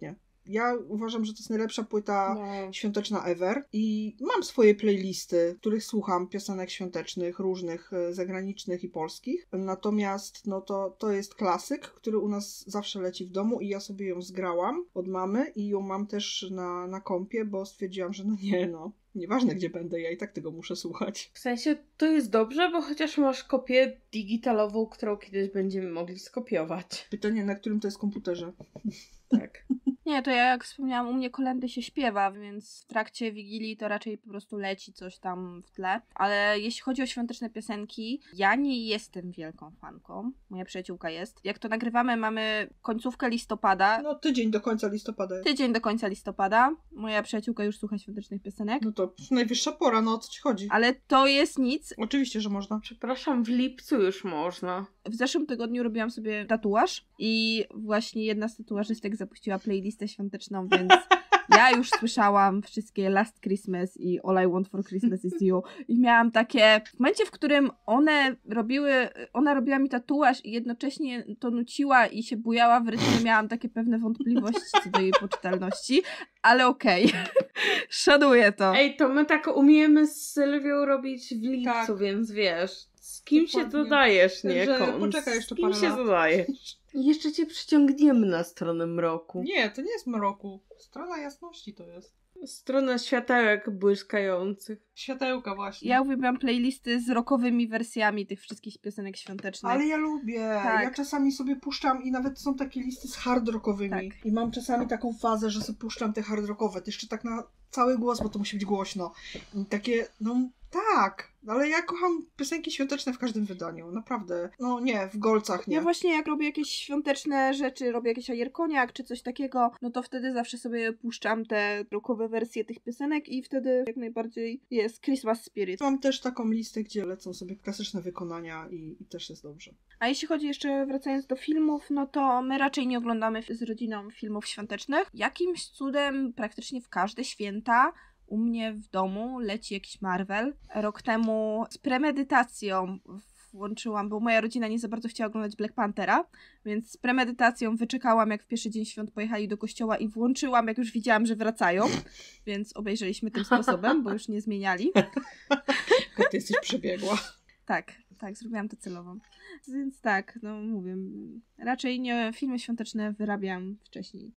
Ja uważam, że to jest najlepsza płyta No. świąteczna ever i mam swoje playlisty, w których słucham piosenek świątecznych, różnych, zagranicznych i polskich. Natomiast no to, to jest klasyk, który u nas zawsze leci w domu i ja sobie ją zgrałam od mamy i ją mam też na, na kompie, bo stwierdziłam, że no nie no, nieważne gdzie będę, ja i tak tego muszę słuchać. W sensie to jest dobrze, bo chociaż masz kopię digitalową, którą kiedyś będziemy mogli skopiować. Pytanie, na którym to jest komputerze? Tak. Nie, to ja jak wspomniałam, u mnie kolędy się śpiewa, więc w trakcie Wigilii to raczej po prostu leci coś tam w tle. Ale jeśli chodzi o świąteczne piosenki, ja nie jestem wielką fanką. Moja przyjaciółka jest. Jak to nagrywamy, mamy końcówkę listopada. No tydzień do końca listopada. Tydzień do końca listopada. Moja przyjaciółka już słucha świątecznych piosenek. No to najwyższa pora, no o co ci chodzi? Ale to jest nic. Oczywiście, że można. Przepraszam, w lipcu już można. W zeszłym tygodniu robiłam sobie tatuaż i właśnie jedna z tatuażystek zapuściła playlistę świąteczną, więc ja już słyszałam wszystkie Last Christmas i All I Want for Christmas is You i miałam takie, w momencie, w którym one robiły, ona robiła mi tatuaż i jednocześnie to nuciła i się bujała w rytmie, miałam takie pewne wątpliwości co do jej poczytalności, ale okej, okay. Szanuję to. Ej, to my tak umiemy z Sylwią robić w lipcu, Tak. więc wiesz, z kim Dokładnie. się dodajesz, nie? Że Kąs? poczekaj jeszcze Z kim parę się lat. dodajesz? Jeszcze cię przyciągniemy na stronę mroku. Nie, to nie jest mroku. Strona jasności to jest. Stronę światełek błyskających. Światełka właśnie. Ja uwielbiam playlisty z rockowymi wersjami tych wszystkich piosenek świątecznych. Ale ja lubię. Tak. Ja czasami sobie puszczam i nawet są takie listy z hard rockowymi. Tak. I mam czasami taką fazę, że sobie puszczam te hard rockowe. To jeszcze tak na cały głos, bo to musi być głośno. I takie, no tak. Ale ja kocham piosenki świąteczne w każdym wydaniu. Naprawdę. No nie, w golcach nie. Ja właśnie jak robię jakieś świąteczne rzeczy, robię jakiś ajerkoniak czy coś takiego, no to wtedy zawsze sobie puszczam te rockowe wersje tych piosenek i wtedy jak najbardziej jest Christmas Spirit. Mam też taką listę, gdzie lecą sobie klasyczne wykonania i, i też jest dobrze. A jeśli chodzi jeszcze, wracając do filmów, no to my raczej nie oglądamy z rodziną filmów świątecznych. Jakimś cudem praktycznie w każde święta u mnie w domu leci jakiś Marvel. Rok temu z premedytacją włączyłam, bo moja rodzina nie za bardzo chciała oglądać Black Panthera, więc z premedytacją wyczekałam, jak w pierwszy dzień świąt pojechali do kościoła i włączyłam, jak już widziałam, że wracają, więc obejrzeliśmy tym sposobem, bo już nie zmieniali. Ty jesteś przebiegła. Tak, tak, zrobiłam to celowo. Więc tak, no mówię, raczej nie filmy świąteczne wyrabiam wcześniej.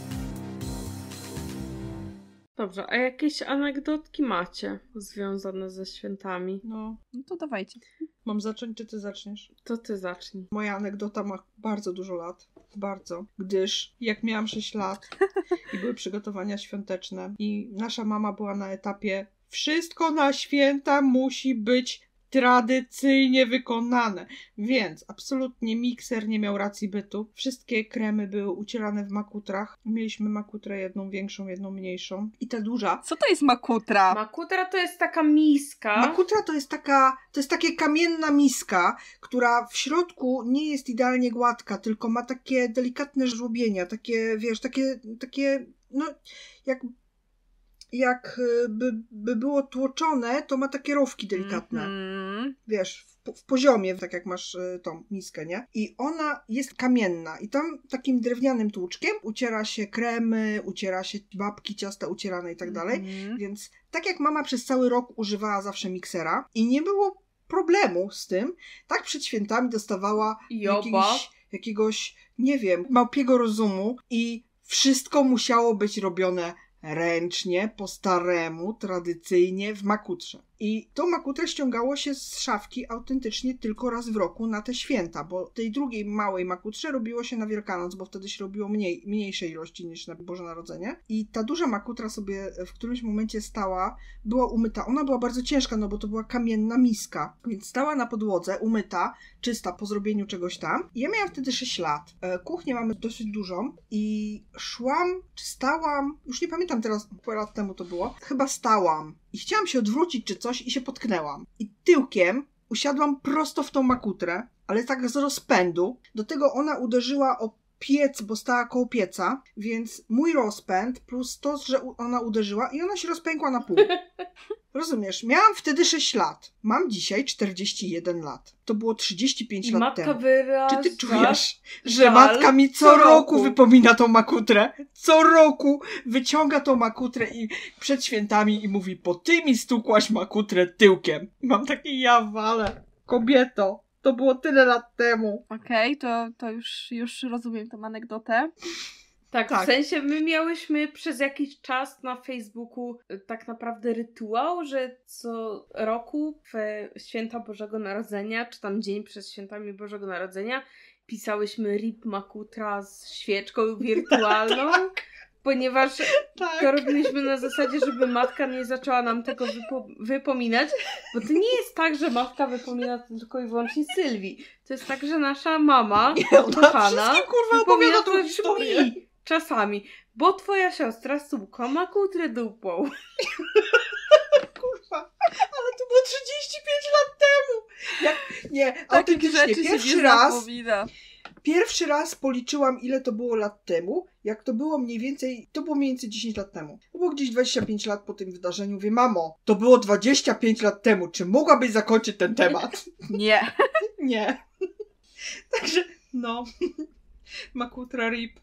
Dobrze, a jakieś anegdotki macie związane ze świętami? No, No to dawajcie. mam zacząć, czy ty zaczniesz? To ty zacznij. Moja anegdota ma bardzo dużo lat. Bardzo. Gdyż jak miałam sześć lat i były przygotowania świąteczne i nasza mama była na etapie wszystko na święta musi być tradycyjnie wykonane. Więc absolutnie mikser nie miał racji bytu. Wszystkie kremy były ucielane w makutrach. Mieliśmy makutrę jedną większą, jedną mniejszą. I ta duża. Co to jest makutra? Makutra to jest taka miska. Makutra to jest taka, to jest takie kamienna miska, która w środku nie jest idealnie gładka, tylko ma takie delikatne żłobienia, takie, wiesz, takie, takie, no, jak jak by, by było tłoczone, to ma takie rowki delikatne. Mm-hmm. Wiesz, w, w poziomie, tak jak masz y, tą miskę, nie? I ona jest kamienna. I tam takim drewnianym tłuczkiem uciera się kremy, uciera się babki, ciasta ucierane i tak dalej. Mm-hmm. Więc tak jak mama przez cały rok używała zawsze miksera i nie było problemu z tym, tak przed świętami dostawała jakiegoś, jakiegoś, nie wiem, małpiego rozumu i wszystko musiało być robione ręcznie, po staremu, tradycyjnie w makutrze. I tą makutrę ściągało się z szafki autentycznie tylko raz w roku na te święta, bo tej drugiej małej makutrze robiło się na Wielkanoc, bo wtedy się robiło mniej, mniejszej ilości niż na Boże Narodzenie. I ta duża makutra sobie w którymś momencie stała, była umyta. Ona była bardzo ciężka, no bo to była kamienna miska, więc stała na podłodze, umyta, czysta po zrobieniu czegoś tam. I ja miałam wtedy sześć lat. Kuchnię mamy dosyć dużą i szłam, czy stałam, już nie pamiętam teraz, parę lat temu to było, chyba stałam. I chciałam się odwrócić czy coś i się potknęłam. I tyłkiem usiadłam prosto w tą makutrę, ale tak z rozpędu. Do tego ona uderzyła o piec, bo stała koło pieca, więc mój rozpęd plus to, że ona uderzyła i ona się rozpękła na pół. Rozumiesz, miałam wtedy sześć lat. Mam dzisiaj czterdzieści jeden lat. To było trzydzieści pięć I lat matka temu. wyraża Czy ty czujesz, że żal matka mi co, co roku. roku wypomina tą makutrę? Co roku wyciąga tą makutrę i przed świętami i mówi, bo ty mi stukłaś makutrę tyłkiem. I mam takie, ja walę. Kobieto, to było tyle lat temu. Okej, okay, to, to już, już rozumiem tą anegdotę. Tak, Tak, w sensie my miałyśmy przez jakiś czas na Facebooku tak naprawdę rytuał, że co roku w święta Bożego Narodzenia, czy tam dzień przed świętami Bożego Narodzenia, pisałyśmy rip makutra z świeczką wirtualną, tak, ponieważ tak. to robiliśmy na zasadzie, żeby matka nie zaczęła nam tego wypo- wypominać, bo to nie jest tak, że matka wypomina to tylko i wyłącznie Sylwii. To jest tak, że nasza mama, kochana, kurwa wypomina opowiada tą to historię. mi. Czasami, bo twoja siostra stukła makutrę dupą. Kurwa, ale to było trzydzieści pięć lat temu. Jak, nie, Takich autentycznie, rzeczy się pierwszy nie raz, zapomina. pierwszy raz policzyłam, ile to było lat temu, jak to było mniej więcej, to było mniej więcej dziesięć lat temu. To było gdzieś dwadzieścia pięć lat po tym wydarzeniu. Mówię, mamo, to było dwadzieścia pięć lat temu, czy mogłabyś zakończyć ten temat? Nie. Nie. Także, no, makutra rip.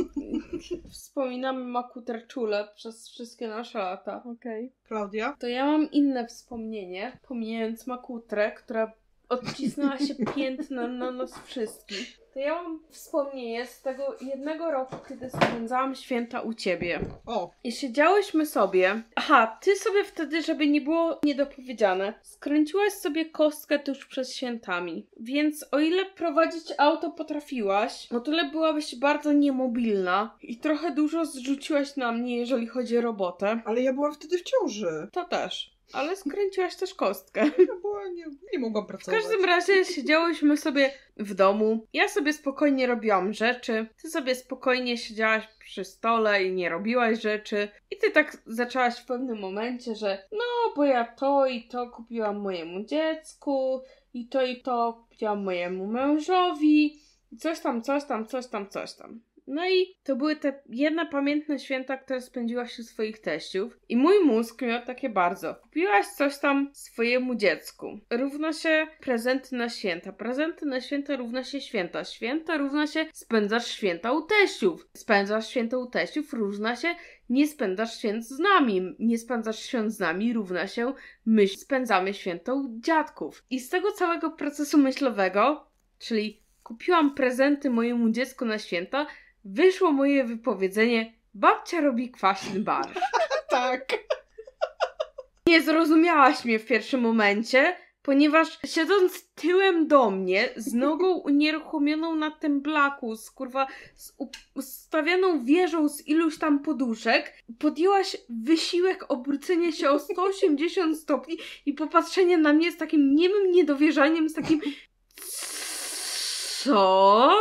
Wspominamy makutrę czule przez wszystkie nasze lata. Okej. Okay. Klaudia? To ja mam inne wspomnienie, pomijając makutrę, która odcisnęła się piętnem na nas wszystkich. To ja mam wspomnienie z tego jednego roku, kiedy spędzałam święta u ciebie. O. I siedziałyśmy sobie. Aha, ty sobie wtedy, żeby nie było niedopowiedziane, skręciłaś sobie kostkę tuż przed świętami. Więc o ile prowadzić auto potrafiłaś, o tyle byłabyś bardzo niemobilna i trochę dużo zrzuciłaś na mnie, jeżeli chodzi o robotę. Ale ja byłam wtedy w ciąży. To też. Ale skręciłaś też kostkę. Ja była, nie, nie mogłam W pracować. każdym razie siedziałyśmy sobie w domu. Ja sobie spokojnie robiłam rzeczy. Ty sobie spokojnie siedziałaś przy stole i nie robiłaś rzeczy. I ty tak zaczęłaś w pewnym momencie, że no, bo ja to i to kupiłam mojemu dziecku. I to i to kupiłam mojemu mężowi. I coś tam, coś tam, coś tam, coś tam. No i to były te jedne pamiętne święta, które spędziłaś u swoich teściów. I mój mózg miał takie bardzo. Kupiłaś coś tam swojemu dziecku. Równa się prezenty na święta. Prezenty na święta równa się święta. Święta równa się spędzasz święta u teściów. Spędzasz święta u teściów równa się nie spędzasz święt z nami. Nie spędzasz świąt z nami równa się my spędzamy święta u dziadków. I z tego całego procesu myślowego, czyli kupiłam prezenty mojemu dziecku na święta, wyszło moje wypowiedzenie: babcia robi kwaśny barszcz. Tak. Nie zrozumiałaś mnie w pierwszym momencie, ponieważ siedząc tyłem do mnie, z nogą unieruchomioną na tym blaku, z kurwa z ustawioną wieżą z iluś tam poduszek, podjęłaś wysiłek obrócenia się o sto osiemdziesiąt stopni i popatrzenie na mnie z takim niemym niedowierzaniem, z takim: co?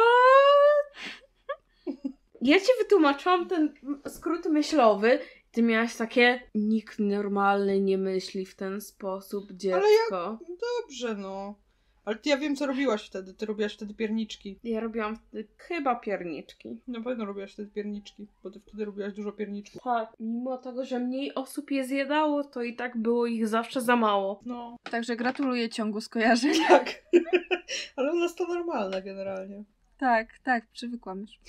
Ja ci wytłumaczyłam ten skrót myślowy. Ty miałaś takie: nikt normalny nie myśli w ten sposób, dziecko. Ale ja... Dobrze, no. Ale ty, ja wiem, co robiłaś wtedy. Ty robiłaś wtedy pierniczki. Ja robiłam wtedy chyba pierniczki. Na pewno robiłaś wtedy pierniczki, bo ty wtedy robiłaś dużo pierniczków. Tak. Mimo tego, że mniej osób je zjadało, to i tak było ich zawsze za mało. No. Także gratuluję ciągu skojarzeń. Tak. Ale u nas to normalne generalnie. Tak, tak, przywykłam już.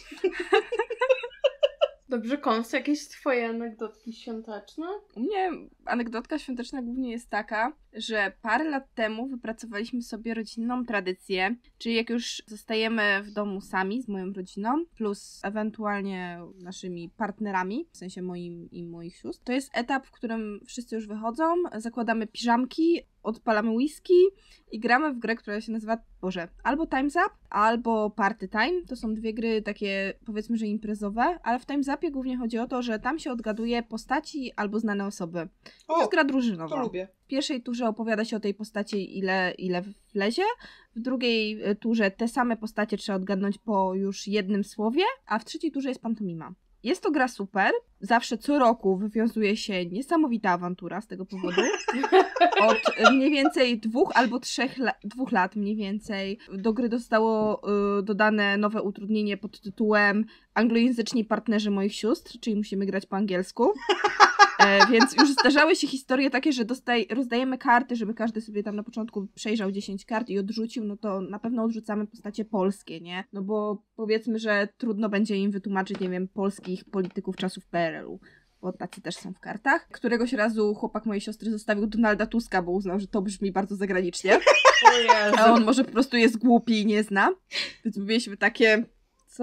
Dobrze, Konst, jakieś twoje anegdotki świąteczne? U mnie anegdotka świąteczna głównie jest taka, że parę lat temu wypracowaliśmy sobie rodzinną tradycję, czyli jak już zostajemy w domu sami z moją rodziną, plus ewentualnie naszymi partnerami, w sensie moim i moich sióstr, to jest etap, w którym wszyscy już wychodzą, zakładamy piżamki, odpalamy whisky i gramy w grę, która się nazywa, Boże, albo Time's Up, albo Party Time. To są dwie gry takie, powiedzmy, że imprezowe, ale w Time's Upie głównie chodzi o to, że tam się odgaduje postaci albo znane osoby. To O, jest gra drużynowa. to lubię. W pierwszej turze opowiada się o tej postaci, ile, ile wlezie. W drugiej turze te same postacie trzeba odgadnąć po już jednym słowie, a w trzeciej turze jest pantomima. Jest to gra super. Zawsze co roku wywiązuje się niesamowita awantura z tego powodu. Od mniej więcej dwóch albo trzech la- dwóch lat mniej więcej do gry zostało y, dodane nowe utrudnienie pod tytułem anglojęzyczni partnerzy moich sióstr, czyli musimy grać po angielsku. E, więc już zdarzały się historie takie, że dostaj, rozdajemy karty, żeby każdy sobie tam na początku przejrzał dziesięć kart i odrzucił, no to na pewno odrzucamy postacie polskie, nie? No bo powiedzmy, że trudno będzie im wytłumaczyć, nie wiem, polskich polityków czasów P R L-u. Bo tacy też są w kartach. Któregoś razu chłopak mojej siostry zostawił Donalda Tuska, bo uznał, że to brzmi bardzo zagranicznie. O Jezu. A on może po prostu jest głupi i nie zna. Więc mieliśmy takie... Co?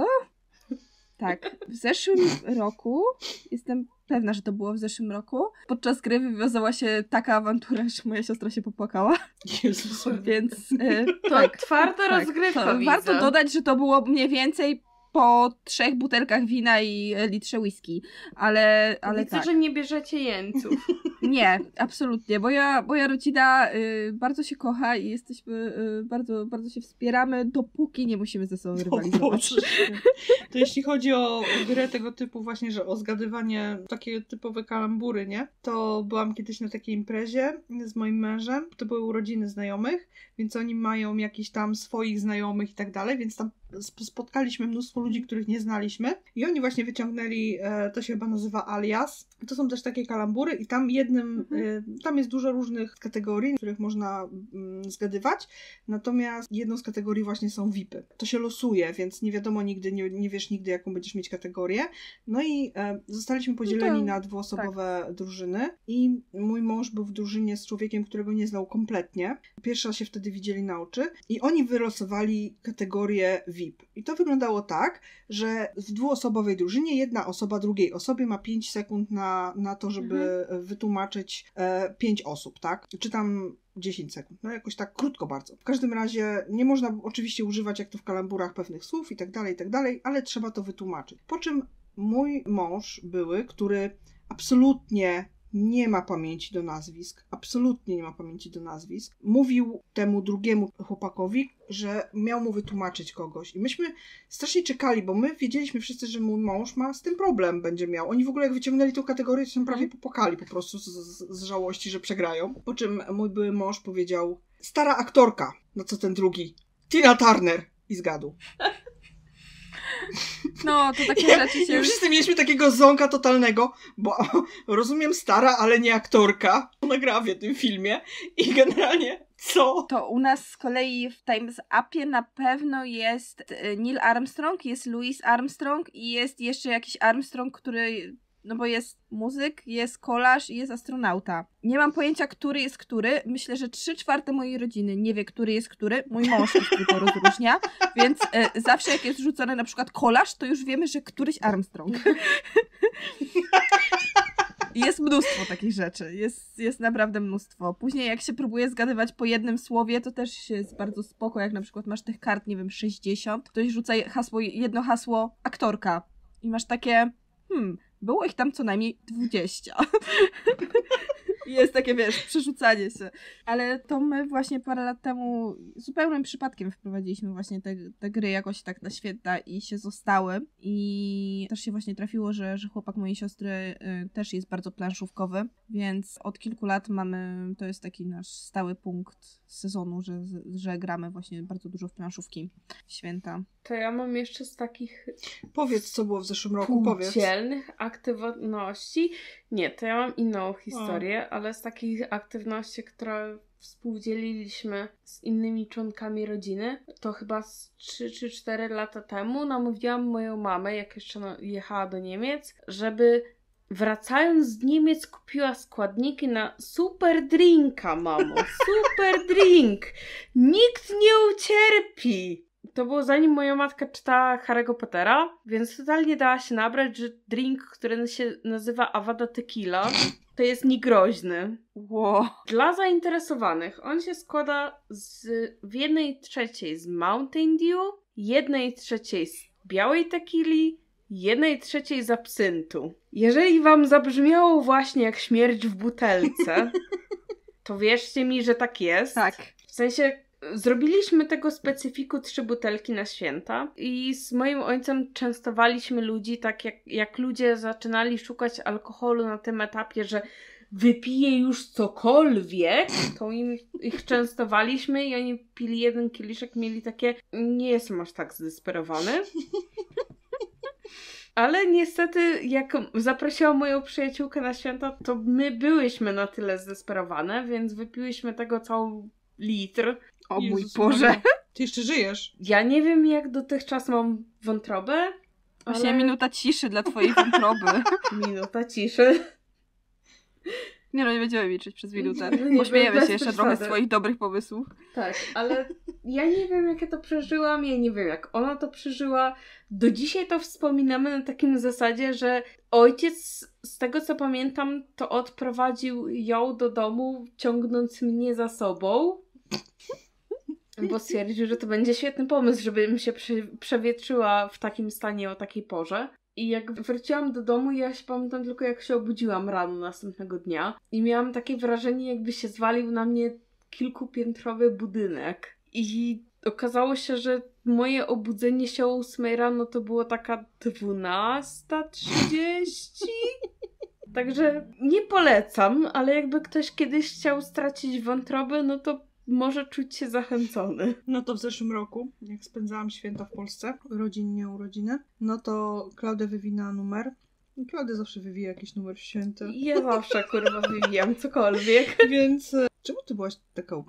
Tak. W zeszłym roku, jestem pewna, że to było w zeszłym roku, podczas gry wywiązała się taka awantura, że moja siostra się popłakała. Jezus. Więc e, To tak, twarda tak, rozgrywka, to widzę. warto dodać, że to było mniej więcej po trzech butelkach wina i litrze whisky, ale, ale Widzę, tak. że nie bierzecie jeńców. Nie, absolutnie. Moja, moja rodzina y, bardzo się kocha i jesteśmy, y, bardzo, bardzo się wspieramy, dopóki nie musimy ze sobą rywalizować. To jeśli chodzi o grę tego typu właśnie, że o zgadywanie, takie typowe kalambury, nie? To byłam kiedyś na takiej imprezie z moim mężem. To były urodziny znajomych, więc oni mają jakiś tam swoich znajomych i tak dalej, więc tam spotkaliśmy mnóstwo ludzi, których nie znaliśmy i oni właśnie wyciągnęli, e, to się chyba nazywa Alias. To są też takie kalambury i tam jednym, mhm. e, tam jest dużo różnych kategorii, w których można mm, zgadywać, natomiast jedną z kategorii właśnie są V I P-y. To się losuje, więc nie wiadomo nigdy, nie, nie wiesz nigdy, jaką będziesz mieć kategorię. No i e, zostaliśmy podzieleni no to, na dwuosobowe tak. drużyny i mój mąż był w drużynie z człowiekiem, którego nie znał kompletnie. Pierwszy raz się wtedy widzieli na oczy i oni wylosowali kategorię V I P. I to wyglądało tak, że w dwuosobowej drużynie jedna osoba drugiej osobie ma pięć sekund na, na to, żeby mhm. wytłumaczyć e, pięć osób, tak? Czy tam dziesięć sekund, no jakoś tak krótko bardzo. W każdym razie nie można oczywiście używać, jak to w kalamburach, pewnych słów i tak dalej, i tak dalej, ale trzeba to wytłumaczyć. Po czym mój mąż były, który absolutnie nie ma pamięci do nazwisk, absolutnie nie ma pamięci do nazwisk, mówił temu drugiemu chłopakowi, że miał mu wytłumaczyć kogoś. I myśmy strasznie czekali, bo my wiedzieliśmy wszyscy, że mój mąż ma z tym problem, będzie miał. Oni w ogóle jak wyciągnęli tą kategorię, to się prawie popłakali po prostu z, z, z żałości, że przegrają. Po czym mój były mąż powiedział, stara aktorka, no co ten drugi, Tina Turner. I zgadł. No, to takie I, rzeczy się... I wszyscy mieliśmy takiego ząka totalnego, bo rozumiem stara, ale nie aktorka. Ona gra w tym filmie i generalnie co? To u nas z kolei w Times Upie na pewno jest Neil Armstrong, jest Louis Armstrong i jest jeszcze jakiś Armstrong, który... No bo jest muzyk, jest kolarz i jest astronauta. Nie mam pojęcia, który jest który. Myślę, że trzy czwarte mojej rodziny nie wie, który jest który. Mój mąż już tylko rozróżnia. Więc e, zawsze jak jest rzucony na przykład kolarz, to już wiemy, że któryś Armstrong. Jest mnóstwo takich rzeczy. Jest, jest naprawdę mnóstwo. Później jak się próbuje zgadywać po jednym słowie, to też jest bardzo spoko. Jak na przykład masz tych kart, nie wiem, sześćdziesiąt. Ktoś rzuca hasło, jedno hasło aktorka. I masz takie... Hmm... Było ich tam co najmniej dwadzieścia. Jest takie, wiesz, przerzucanie się. Ale to my właśnie parę lat temu zupełnym przypadkiem wprowadziliśmy właśnie te, te gry jakoś tak na święta i się zostały. I też się właśnie trafiło, że, że chłopak mojej siostry y, też jest bardzo planszówkowy, więc od kilku lat mamy, to jest taki nasz stały punkt sezonu, że, że gramy właśnie bardzo dużo w planszówki w święta. To ja mam jeszcze z takich... Powiedz, co było w zeszłym roku, powiedz. Płcielnych aktywności. Nie, to ja mam inną historię, o. ale z takich aktywności, które współdzieliliśmy z innymi członkami rodziny, to chyba z trzy czy cztery lata temu namówiłam moją mamę, jak jeszcze no, jechała do Niemiec, żeby wracając z Niemiec kupiła składniki na super drinka, mamo. Super drink! Nikt nie ucierpi! To było zanim moja matka czytała Harry'ego Pottera, więc totalnie dała się nabrać, że drink, który się nazywa Avada Tequila, to jest niegroźny. Wow. Dla zainteresowanych on się składa z, w jednej trzeciej z Mountain Dew, jednej trzeciej z białej tequili, jednej trzeciej z absyntu. Jeżeli wam zabrzmiało właśnie jak śmierć w butelce, to wierzcie mi, że tak jest. Tak. W sensie zrobiliśmy tego specyfiku trzy butelki na święta i z moim ojcem częstowaliśmy ludzi tak jak, jak ludzie zaczynali szukać alkoholu na tym etapie, że wypije już cokolwiek, to im, ich częstowaliśmy i oni pili jeden kieliszek, mieli takie, nie jestem aż tak zdesperowany. Ale niestety, jak zaprosiłam moją przyjaciółkę na święta, to my byłyśmy na tyle zdesperowane, więc wypiłyśmy tego cały litr. O mój Jezus Boże. Maria. Ty jeszcze żyjesz? Ja nie wiem, jak dotychczas mam wątrobę. Właśnie ale... minuta ciszy dla twojej wątroby. Minuta ciszy. Nie no, nie będziemy milczeć przez minutę. Nie, nie, Pośmiejemy bez się jeszcze przesady. trochę z twoich dobrych pomysłów. Tak, ale ja nie wiem, jak ja to przeżyłam, ja nie wiem, jak ona to przeżyła. Do dzisiaj to wspominamy na takim zasadzie, że ojciec, z tego co pamiętam, to odprowadził ją do domu, ciągnąc mnie za sobą, bo stwierdził, że to będzie świetny pomysł, żebym się przy, przewietrzyła w takim stanie o takiej porze. I jak wróciłam do domu, ja się pamiętam tylko, jak się obudziłam rano następnego dnia i miałam takie wrażenie, jakby się zwalił na mnie kilkupiętrowy budynek. I okazało się, że moje obudzenie się o ósmej rano to było taka dwunasta trzydzieści. Także nie polecam, ale jakby ktoś kiedyś chciał stracić wątrobę, no to może czuć się zachęcony. No to w zeszłym roku, jak spędzałam święta w Polsce, rodzinnie urodziny, no to Klaudia wywinęła numer. I Klaudia zawsze wywija jakiś numer w święta. Ja zawsze, kurwa, wywijam cokolwiek. Więc e, czemu ty byłaś taką...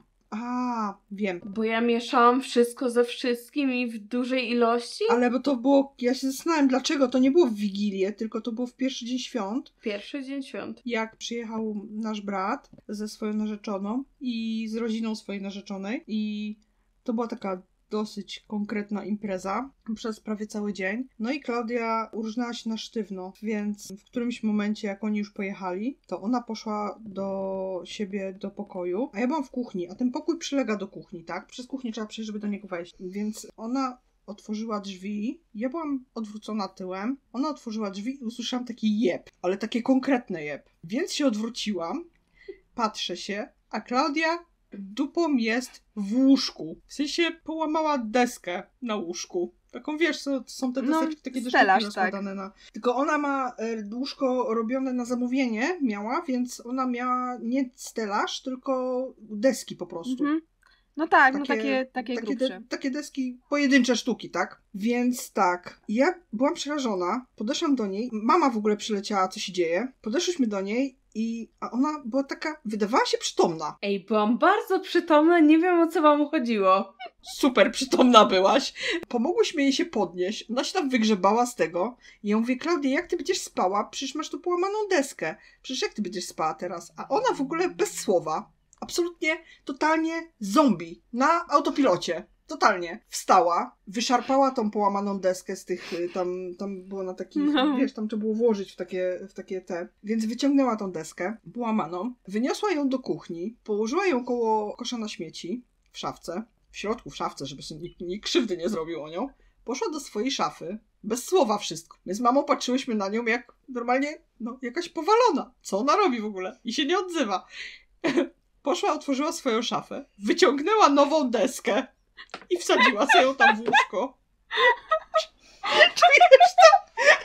A, wiem. Bo ja mieszałam wszystko ze wszystkim i w dużej ilości. Ale bo to było... Ja się zastanawiam, dlaczego to nie było w Wigilię, tylko to było w pierwszy dzień świąt. Pierwszy dzień świąt. Jak przyjechał nasz brat ze swoją narzeczoną i z rodziną swojej narzeczonej. I to była taka dosyć konkretna impreza przez prawie cały dzień. No i Klaudia urżnęła się na sztywno, więc w którymś momencie, jak oni już pojechali, to ona poszła do siebie do pokoju, a ja byłam w kuchni, a ten pokój przylega do kuchni, tak? Przez kuchnię trzeba przejść, żeby do niego wejść. Więc ona otworzyła drzwi, ja byłam odwrócona tyłem, ona otworzyła drzwi i usłyszałam taki jeb, ale takie konkretne jeb. Więc się odwróciłam, patrzę się, a Klaudia dupą jest w łóżku. W sensie połamała deskę na łóżku. Taką, wiesz, co są te No, deseczki, takie stelaż, deseczki rozkładane na... Tylko ona ma e, łóżko robione na zamówienie, miała, więc ona miała nie stelaż, tylko deski po prostu. Mhm. No tak, takie, no takie, takie, takie, grubsze. de, takie deski, pojedyncze sztuki, tak? Więc tak, ja byłam przerażona, podeszłam do niej, mama w ogóle przyleciała, co się dzieje, podeszłyśmy do niej i a ona była taka, wydawała się przytomna. Ej, byłam bardzo przytomna, nie wiem, o co wam chodziło. Super przytomna byłaś. Pomogłyśmy jej się podnieść, ona się tam wygrzebała z tego i ja mówię, Klaudia, jak ty będziesz spała? Przecież masz tu połamaną deskę. Przecież jak ty będziesz spała teraz? A ona w ogóle bez słowa, absolutnie, totalnie zombie na autopilocie. Totalnie. Wstała, wyszarpała tą połamaną deskę z tych, tam, tam było na takich, no. wiesz, tam trzeba było włożyć w takie, w takie te. Więc wyciągnęła tą deskę, połamaną, wyniosła ją do kuchni, położyła ją koło kosza na śmieci, w szafce, w środku w szafce, żeby sobie nikt, nikt krzywdy nie zrobił o nią. Poszła do swojej szafy, bez słowa wszystko. My z mamą patrzyłyśmy na nią jak normalnie, no, jakaś powalona. Co ona robi w ogóle? I się nie odzywa. Poszła, otworzyła swoją szafę, wyciągnęła nową deskę i wsadziła sobie ją tam w łóżko. Czujesz to?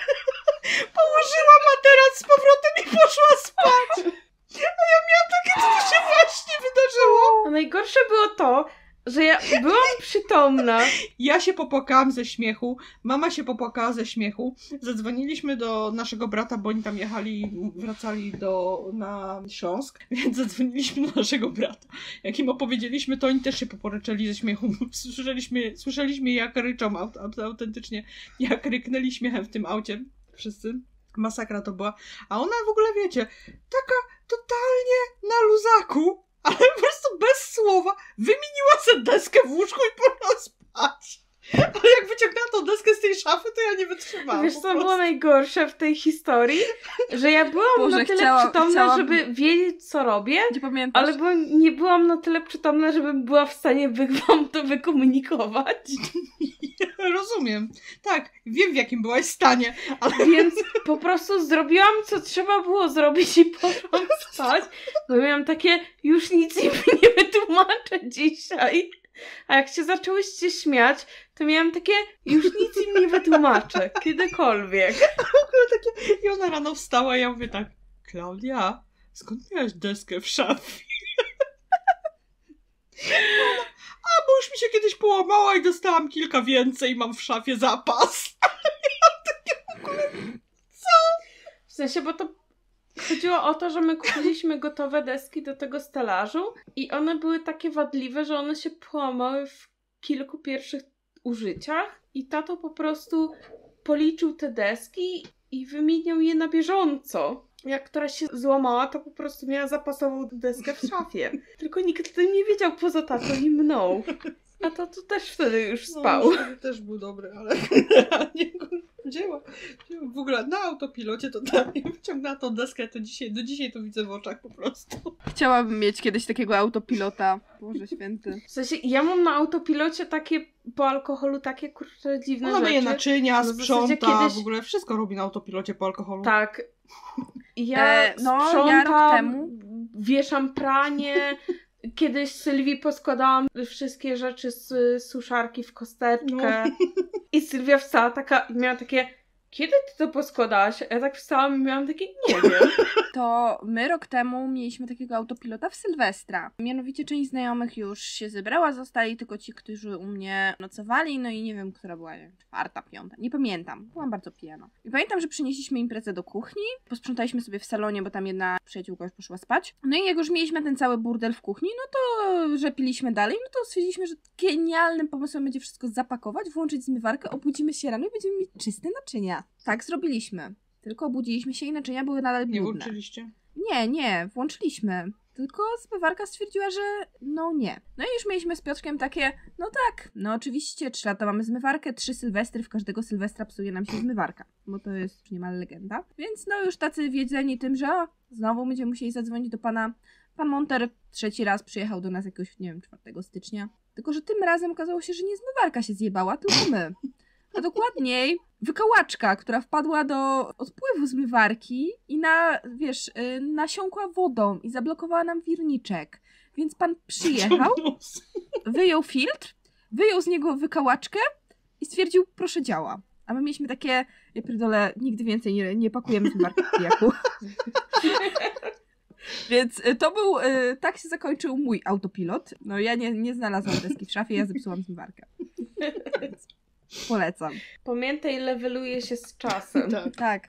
Położyła materac z powrotem i poszła spać. A ja miałam takie, co to się właśnie wydarzyło. A najgorsze było to, że ja byłam przytomna. Ja się popłakałam ze śmiechu, mama się popłakała ze śmiechu. Zadzwoniliśmy do naszego brata, bo oni tam jechali, wracali do, na Śląsk, więc zadzwoniliśmy do naszego brata. Jak im opowiedzieliśmy, to oni też się poporyczeli ze śmiechu. Słyszeliśmy, słyszeliśmy jak ryczą aut, autentycznie, jak ryknęli śmiechem w tym aucie. Wszyscy. Masakra to była. A ona w ogóle, wiecie, taka totalnie na luzaku, ale po prostu bez słowa wymieniła sobie deskę w łóżku i poszła spać. Ale jak wyciągnęła tą deskę z tej szafy, to ja nie wytrzymałam. Wiesz, co było najgorsze w tej historii? Że ja byłam Boże, na tyle chciała, przytomna, chciałam... żeby wiedzieć, co robię, Nie pamiętasz? ale byłam, nie byłam na tyle przytomna, żebym była w stanie wy- wam to wykomunikować. Ja rozumiem. Tak, wiem w jakim byłaś stanie, ale... Więc po prostu zrobiłam, co trzeba było zrobić i poszłam spać. Bo miałam takie, już nic im nie wytłumaczę dzisiaj. A jak się zaczęłyście śmiać, to miałam takie, już nic im nie wytłumaczę. Kiedykolwiek. W ogóle takie... I ona rano wstała i ja mówię tak, Klaudia, skąd miałaś deskę w szafie? Ona, a, bo już mi się kiedyś połamała i dostałam kilka więcej i mam w szafie zapas. Ja takie w ogóle... sensie, bo to chodziło o to, że my kupiliśmy gotowe deski do tego stelażu i one były takie wadliwe, że one się połamały w kilku pierwszych użyciach i tato po prostu policzył te deski i wymieniał je na bieżąco. Jak któraś się złamała, to po prostu miała zapasową deskę w szafie. Tylko nikt o tym nie wiedział poza tatą i mną. A tato też wtedy już spał. No, wtedy też był dobry, ale nie wzięła. W ogóle na autopilocie to tak, wyciągnęła tą deskę, to dzisiaj, do dzisiaj to widzę w oczach po prostu. Chciałabym mieć kiedyś takiego autopilota. Boże święty. W sensie, ja mam na autopilocie takie, po alkoholu, takie kurczę dziwne Ona rzeczy. myje naczynia, No w sprząta, zasadzie kiedyś- w ogóle wszystko robi na autopilocie po alkoholu. Tak. Ja E, no, ja sprzątam, rok temu- wieszam pranie. Kiedyś Sylwii poskładałam wszystkie rzeczy z suszarki w kosteczkę. No. I Sylwia wstała taka, miała takie, kiedy ty to poskładałaś? A ja tak wstałam i miałam takie, nie wiem. To my rok temu mieliśmy takiego autopilota w Sylwestra. Mianowicie część znajomych już się zebrała, zostali tylko ci, którzy u mnie nocowali, no i nie wiem, która była, nie wiem, czwarta, piąta, nie pamiętam. Byłam bardzo pijana. I pamiętam, że przynieśliśmy imprezę do kuchni, posprzątaliśmy sobie w salonie, bo tam jedna przyjaciółka już poszła spać. No i jak już mieliśmy ten cały burdel w kuchni, no to, że piliśmy dalej, no to stwierdziliśmy, że genialnym pomysłem będzie wszystko zapakować, włączyć zmywarkę, obudzimy się rano i będziemy mieć czyste naczynia. Tak zrobiliśmy. Tylko obudziliśmy się i naczynia były nadal Nie brudne. włączyliście? Nie, nie, włączyliśmy. Tylko zmywarka stwierdziła, że no nie. No i już mieliśmy z Piotrkiem takie, no tak, no oczywiście, trzy lata mamy zmywarkę, trzy sylwestry, w każdego sylwestra psuje nam się zmywarka. Bo to jest niemal legenda. Więc no już tacy wiedzeni tym, że o, znowu będziemy musieli zadzwonić do pana. Pan Monter trzeci raz przyjechał do nas jakiegoś, nie wiem, czwartego stycznia. Tylko że tym razem okazało się, że nie zmywarka się zjebała, tylko my. A dokładniej wykałaczka, która wpadła do odpływu zmywarki i na, wiesz, yy, nasiąkła wodą i zablokowała nam wirniczek. Więc pan przyjechał, wyjął filtr, wyjął z niego wykałaczkę i stwierdził, proszę działa. A my mieliśmy takie, ja pierdolę, nigdy więcej nie, nie pakujemy zmywarki w pijaku. Więc y, to był, y, tak się zakończył mój autopilot. No ja nie, nie znalazłam deski w szafie, ja zepsułam zmywarkę. Więc polecam. Pamiętaj, leveluje się z czasem. Tak. Tak.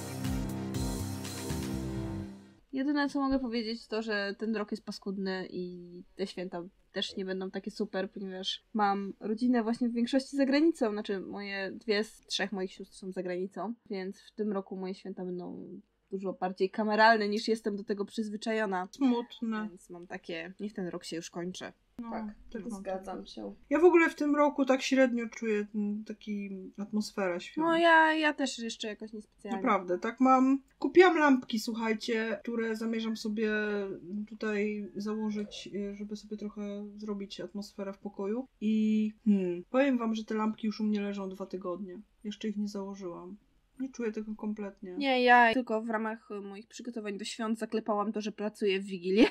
Jedyne co mogę powiedzieć to, że ten rok jest paskudny i te święta też nie będą takie super, ponieważ mam rodzinę właśnie w większości za granicą. Znaczy moje dwie z trzech moich sióstr są za granicą, więc w tym roku moje święta będą dużo bardziej kameralne niż jestem do tego przyzwyczajona. Smutne. Więc mam takie, niech ten rok się już kończy. No, Tak, też mam zgadzam takie. się. Ja w ogóle w tym roku tak średnio czuję mm, taki atmosferę świąt. No ja, ja też jeszcze jakoś niespecjalnie. Naprawdę, tak mam. Kupiłam lampki, słuchajcie, które zamierzam sobie tutaj założyć, żeby sobie trochę zrobić atmosferę w pokoju. I hmm, powiem wam, że te lampki już u mnie leżą dwa tygodnie. Jeszcze ich nie założyłam. Nie czuję tego kompletnie. Nie, ja tylko w ramach moich przygotowań do świąt zaklepałam to, że pracuję w Wigilię.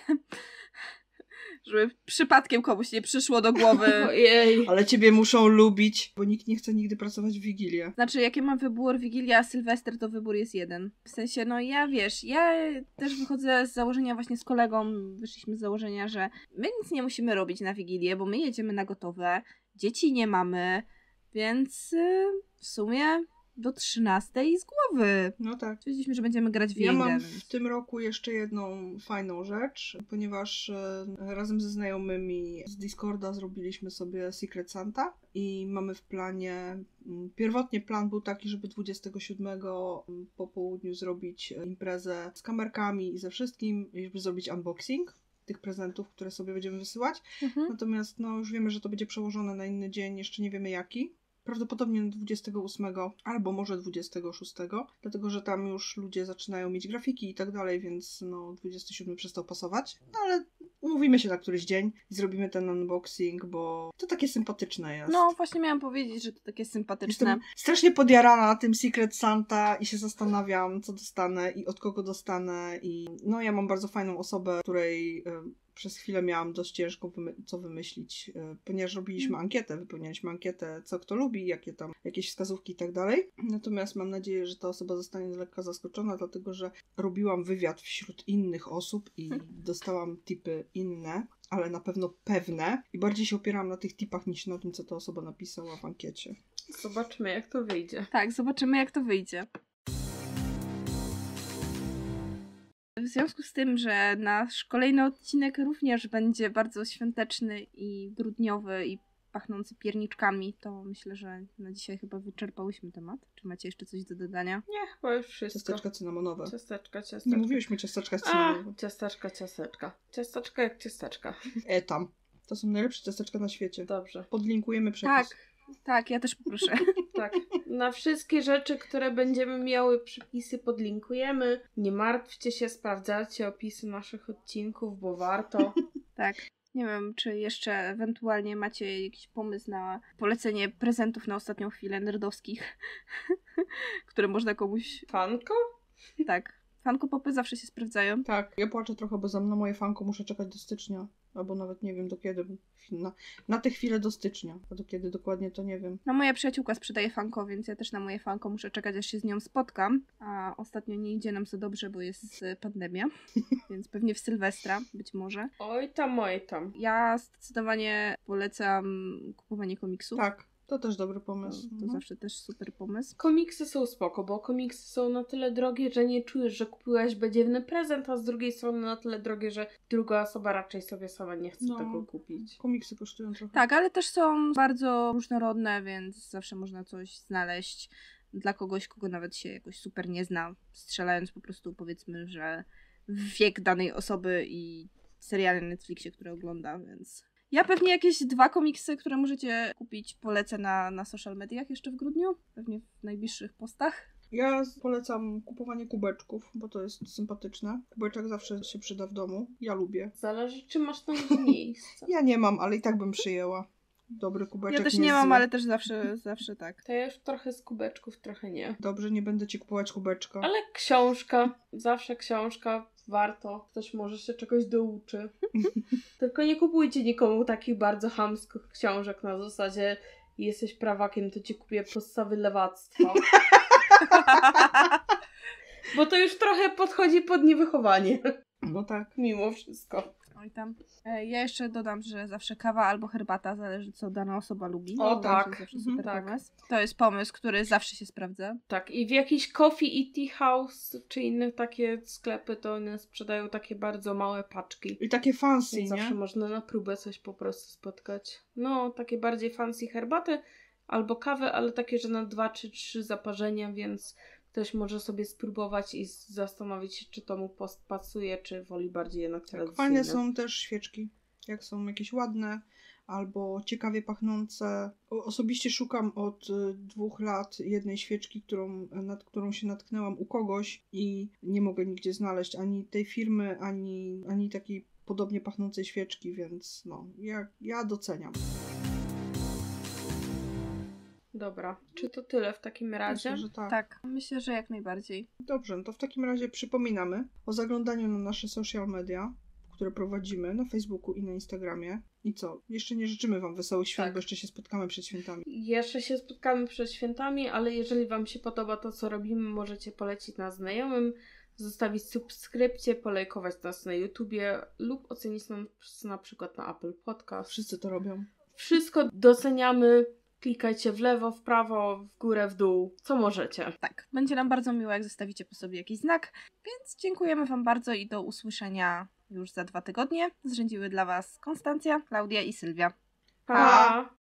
Żeby przypadkiem komuś nie przyszło do głowy. Ojej. Ale ciebie muszą lubić, bo nikt nie chce nigdy pracować w Wigilię. Znaczy, jaki mam wybór, Wigilia, a Sylwester, to wybór jest jeden. W sensie, no ja wiesz, ja też wychodzę z założenia właśnie z kolegą, wyszliśmy z założenia, że my nic nie musimy robić na Wigilię, bo my jedziemy na gotowe, dzieci nie mamy, więc yy, w sumie do trzynastej z głowy. No tak. Stwierdziliśmy, że będziemy grać w Ja Jenga, mam więc... w tym roku jeszcze jedną fajną rzecz, ponieważ e, razem ze znajomymi z Discorda zrobiliśmy sobie Secret Santa i mamy w planie, m, pierwotnie plan był taki, żeby dwudziestego siódmego po południu zrobić imprezę z kamerkami i ze wszystkim, i żeby zrobić unboxing tych prezentów, które sobie będziemy wysyłać. Mhm. Natomiast no już wiemy, że to będzie przełożone na inny dzień, jeszcze nie wiemy jaki. Prawdopodobnie dwudziestego ósmego albo może dwudziestego szóstego, dlatego że tam już ludzie zaczynają mieć grafiki i tak dalej, więc no dwudziesty siódmy przestał pasować. No ale umówimy się na któryś dzień i zrobimy ten unboxing, bo to takie sympatyczne jest. No, właśnie miałam powiedzieć, że to takie sympatyczne. Jestem strasznie podjarana tym Secret Santa i się zastanawiam, co dostanę i od kogo dostanę i no ja mam bardzo fajną osobę, której y, przez chwilę miałam dość ciężko wymy- co wymyślić, y, ponieważ robiliśmy ankietę, wypełnialiśmy ankietę, co kto lubi, jakie tam, jakieś wskazówki i tak dalej. Natomiast mam nadzieję, że ta osoba zostanie lekko zaskoczona, dlatego że robiłam wywiad wśród innych osób i dostałam tipy inne, ale na pewno pewne i bardziej się opierałam na tych tipach niż na tym, co ta osoba napisała w ankiecie. Zobaczmy, jak to wyjdzie. Tak, zobaczymy jak to wyjdzie. związku z tym, że nasz kolejny odcinek również będzie bardzo świąteczny i grudniowy i pachnący pierniczkami, to myślę, że na dzisiaj chyba wyczerpałyśmy temat. Czy macie jeszcze coś do dodania? Nie, chyba już wszystko. Ciasteczka cynamonowe. Ciasteczka, ciasteczka. Nie mówiłyśmy ciasteczka A, cynamonowe. ciasteczka, ciasteczka. Ciasteczka jak ciasteczka. E tam. To są najlepsze ciasteczka na świecie. Dobrze. Podlinkujemy przepis. Tak, tak, ja też poproszę. Tak. Na wszystkie rzeczy, które będziemy miały przepisy, podlinkujemy. Nie martwcie się, sprawdzajcie opisy naszych odcinków, bo warto. Tak. Nie wiem, czy jeszcze ewentualnie macie jakiś pomysł na polecenie prezentów na ostatnią chwilę nerdowskich, które można komuś... Fanko? Tak. Funko Popy zawsze się sprawdzają. Tak, ja płaczę trochę, bo za na moje fanko muszę czekać do stycznia. Albo nawet nie wiem do kiedy. Na, na tę chwilę do stycznia. A do kiedy dokładnie to nie wiem. No moja przyjaciółka sprzedaje Funko, więc ja też na moje Funko muszę czekać, aż się z nią spotkam. A ostatnio nie idzie nam za dobrze, bo jest pandemia. Więc pewnie w Sylwestra, być może. Oj tam, oj tam. Ja zdecydowanie polecam kupowanie komiksów. Tak, to też dobry pomysł. To, to Mhm. zawsze też super pomysł. Komiksy są spoko, bo komiksy są na tyle drogie, że nie czujesz, że kupiłaś badziewny prezent, a z drugiej strony na tyle drogie, że druga osoba raczej sobie sama nie chce No. tego kupić. Komiksy kosztują trochę. Tak, ale też są bardzo różnorodne, więc zawsze można coś znaleźć dla kogoś, kogo nawet się jakoś super nie zna, strzelając po prostu, powiedzmy, że w wiek danej osoby i seriale na Netflixie, które ogląda, więc... Ja pewnie jakieś dwa komiksy, które możecie kupić, polecę na, na social mediach jeszcze w grudniu, pewnie w najbliższych postach. Ja polecam kupowanie kubeczków, bo to jest sympatyczne. Kubeczek zawsze się przyda w domu. Ja lubię. Zależy, czy masz tam miejsce. Ja nie mam, ale i tak bym przyjęła. Dobry kubeczek. Ja też nie nie jest mam, zły. ale też zawsze, zawsze tak. To ja już trochę z kubeczków, trochę nie. Dobrze, nie będę ci kupować kubeczka. Ale książka, zawsze książka, warto. Ktoś może się czegoś douczy. Tylko nie kupujcie nikomu takich bardzo chamskich książek na zasadzie jesteś prawakiem, to ci kupię podstawy lewactwa. Bo to już trochę podchodzi pod niewychowanie. No tak. Mimo wszystko. Oj tam. E, Ja jeszcze dodam, że zawsze kawa albo herbata, zależy co dana osoba lubi. O, To tak. jest zawsze Mhm, super tak. pomysł. To jest pomysł, który zawsze się sprawdza. Tak, i w jakiś coffee i tea house, czy inne takie sklepy, to one sprzedają takie bardzo małe paczki. I takie fancy, Więc zawsze nie? można na próbę coś po prostu spotkać. No, takie bardziej fancy herbaty albo kawy, ale takie, że na dwa czy trzy zaparzenia, więc ktoś może sobie spróbować i zastanowić się, czy to mu post pasuje, czy woli bardziej jednak Tak, tradycyjne. fajne są też świeczki. Jak są jakieś ładne albo ciekawie pachnące. O, osobiście szukam od y, dwóch lat jednej świeczki, którą, nad którą się natknęłam u kogoś i nie mogę nigdzie znaleźć ani tej firmy, ani, ani takiej podobnie pachnącej świeczki, więc no, ja, ja doceniam. Dobra, czy to tyle w takim razie? Myślę, że tak. Tak, myślę, że jak najbardziej. Dobrze, no to w takim razie przypominamy o zaglądaniu na nasze social media, które prowadzimy na Facebooku i na Instagramie. I co? Jeszcze nie życzymy Wam wesołych świąt, Tak. bo jeszcze się spotkamy przed świętami. Jeszcze się spotkamy przed świętami, ale jeżeli Wam się podoba to, co robimy, możecie polecić nas znajomym, zostawić subskrypcję, polajkować nas na YouTubie lub ocenić nas na przykład na Apple Podcast. Wszyscy to robią. Wszystko doceniamy. Klikajcie w lewo, w prawo, w górę, w dół, co możecie. Tak, będzie nam bardzo miło, jak zostawicie po sobie jakiś znak, więc dziękujemy Wam bardzo i do usłyszenia już za dwa tygodnie. Zrzędziły dla Was Konstancja, Klaudia i Sylwia. Pa!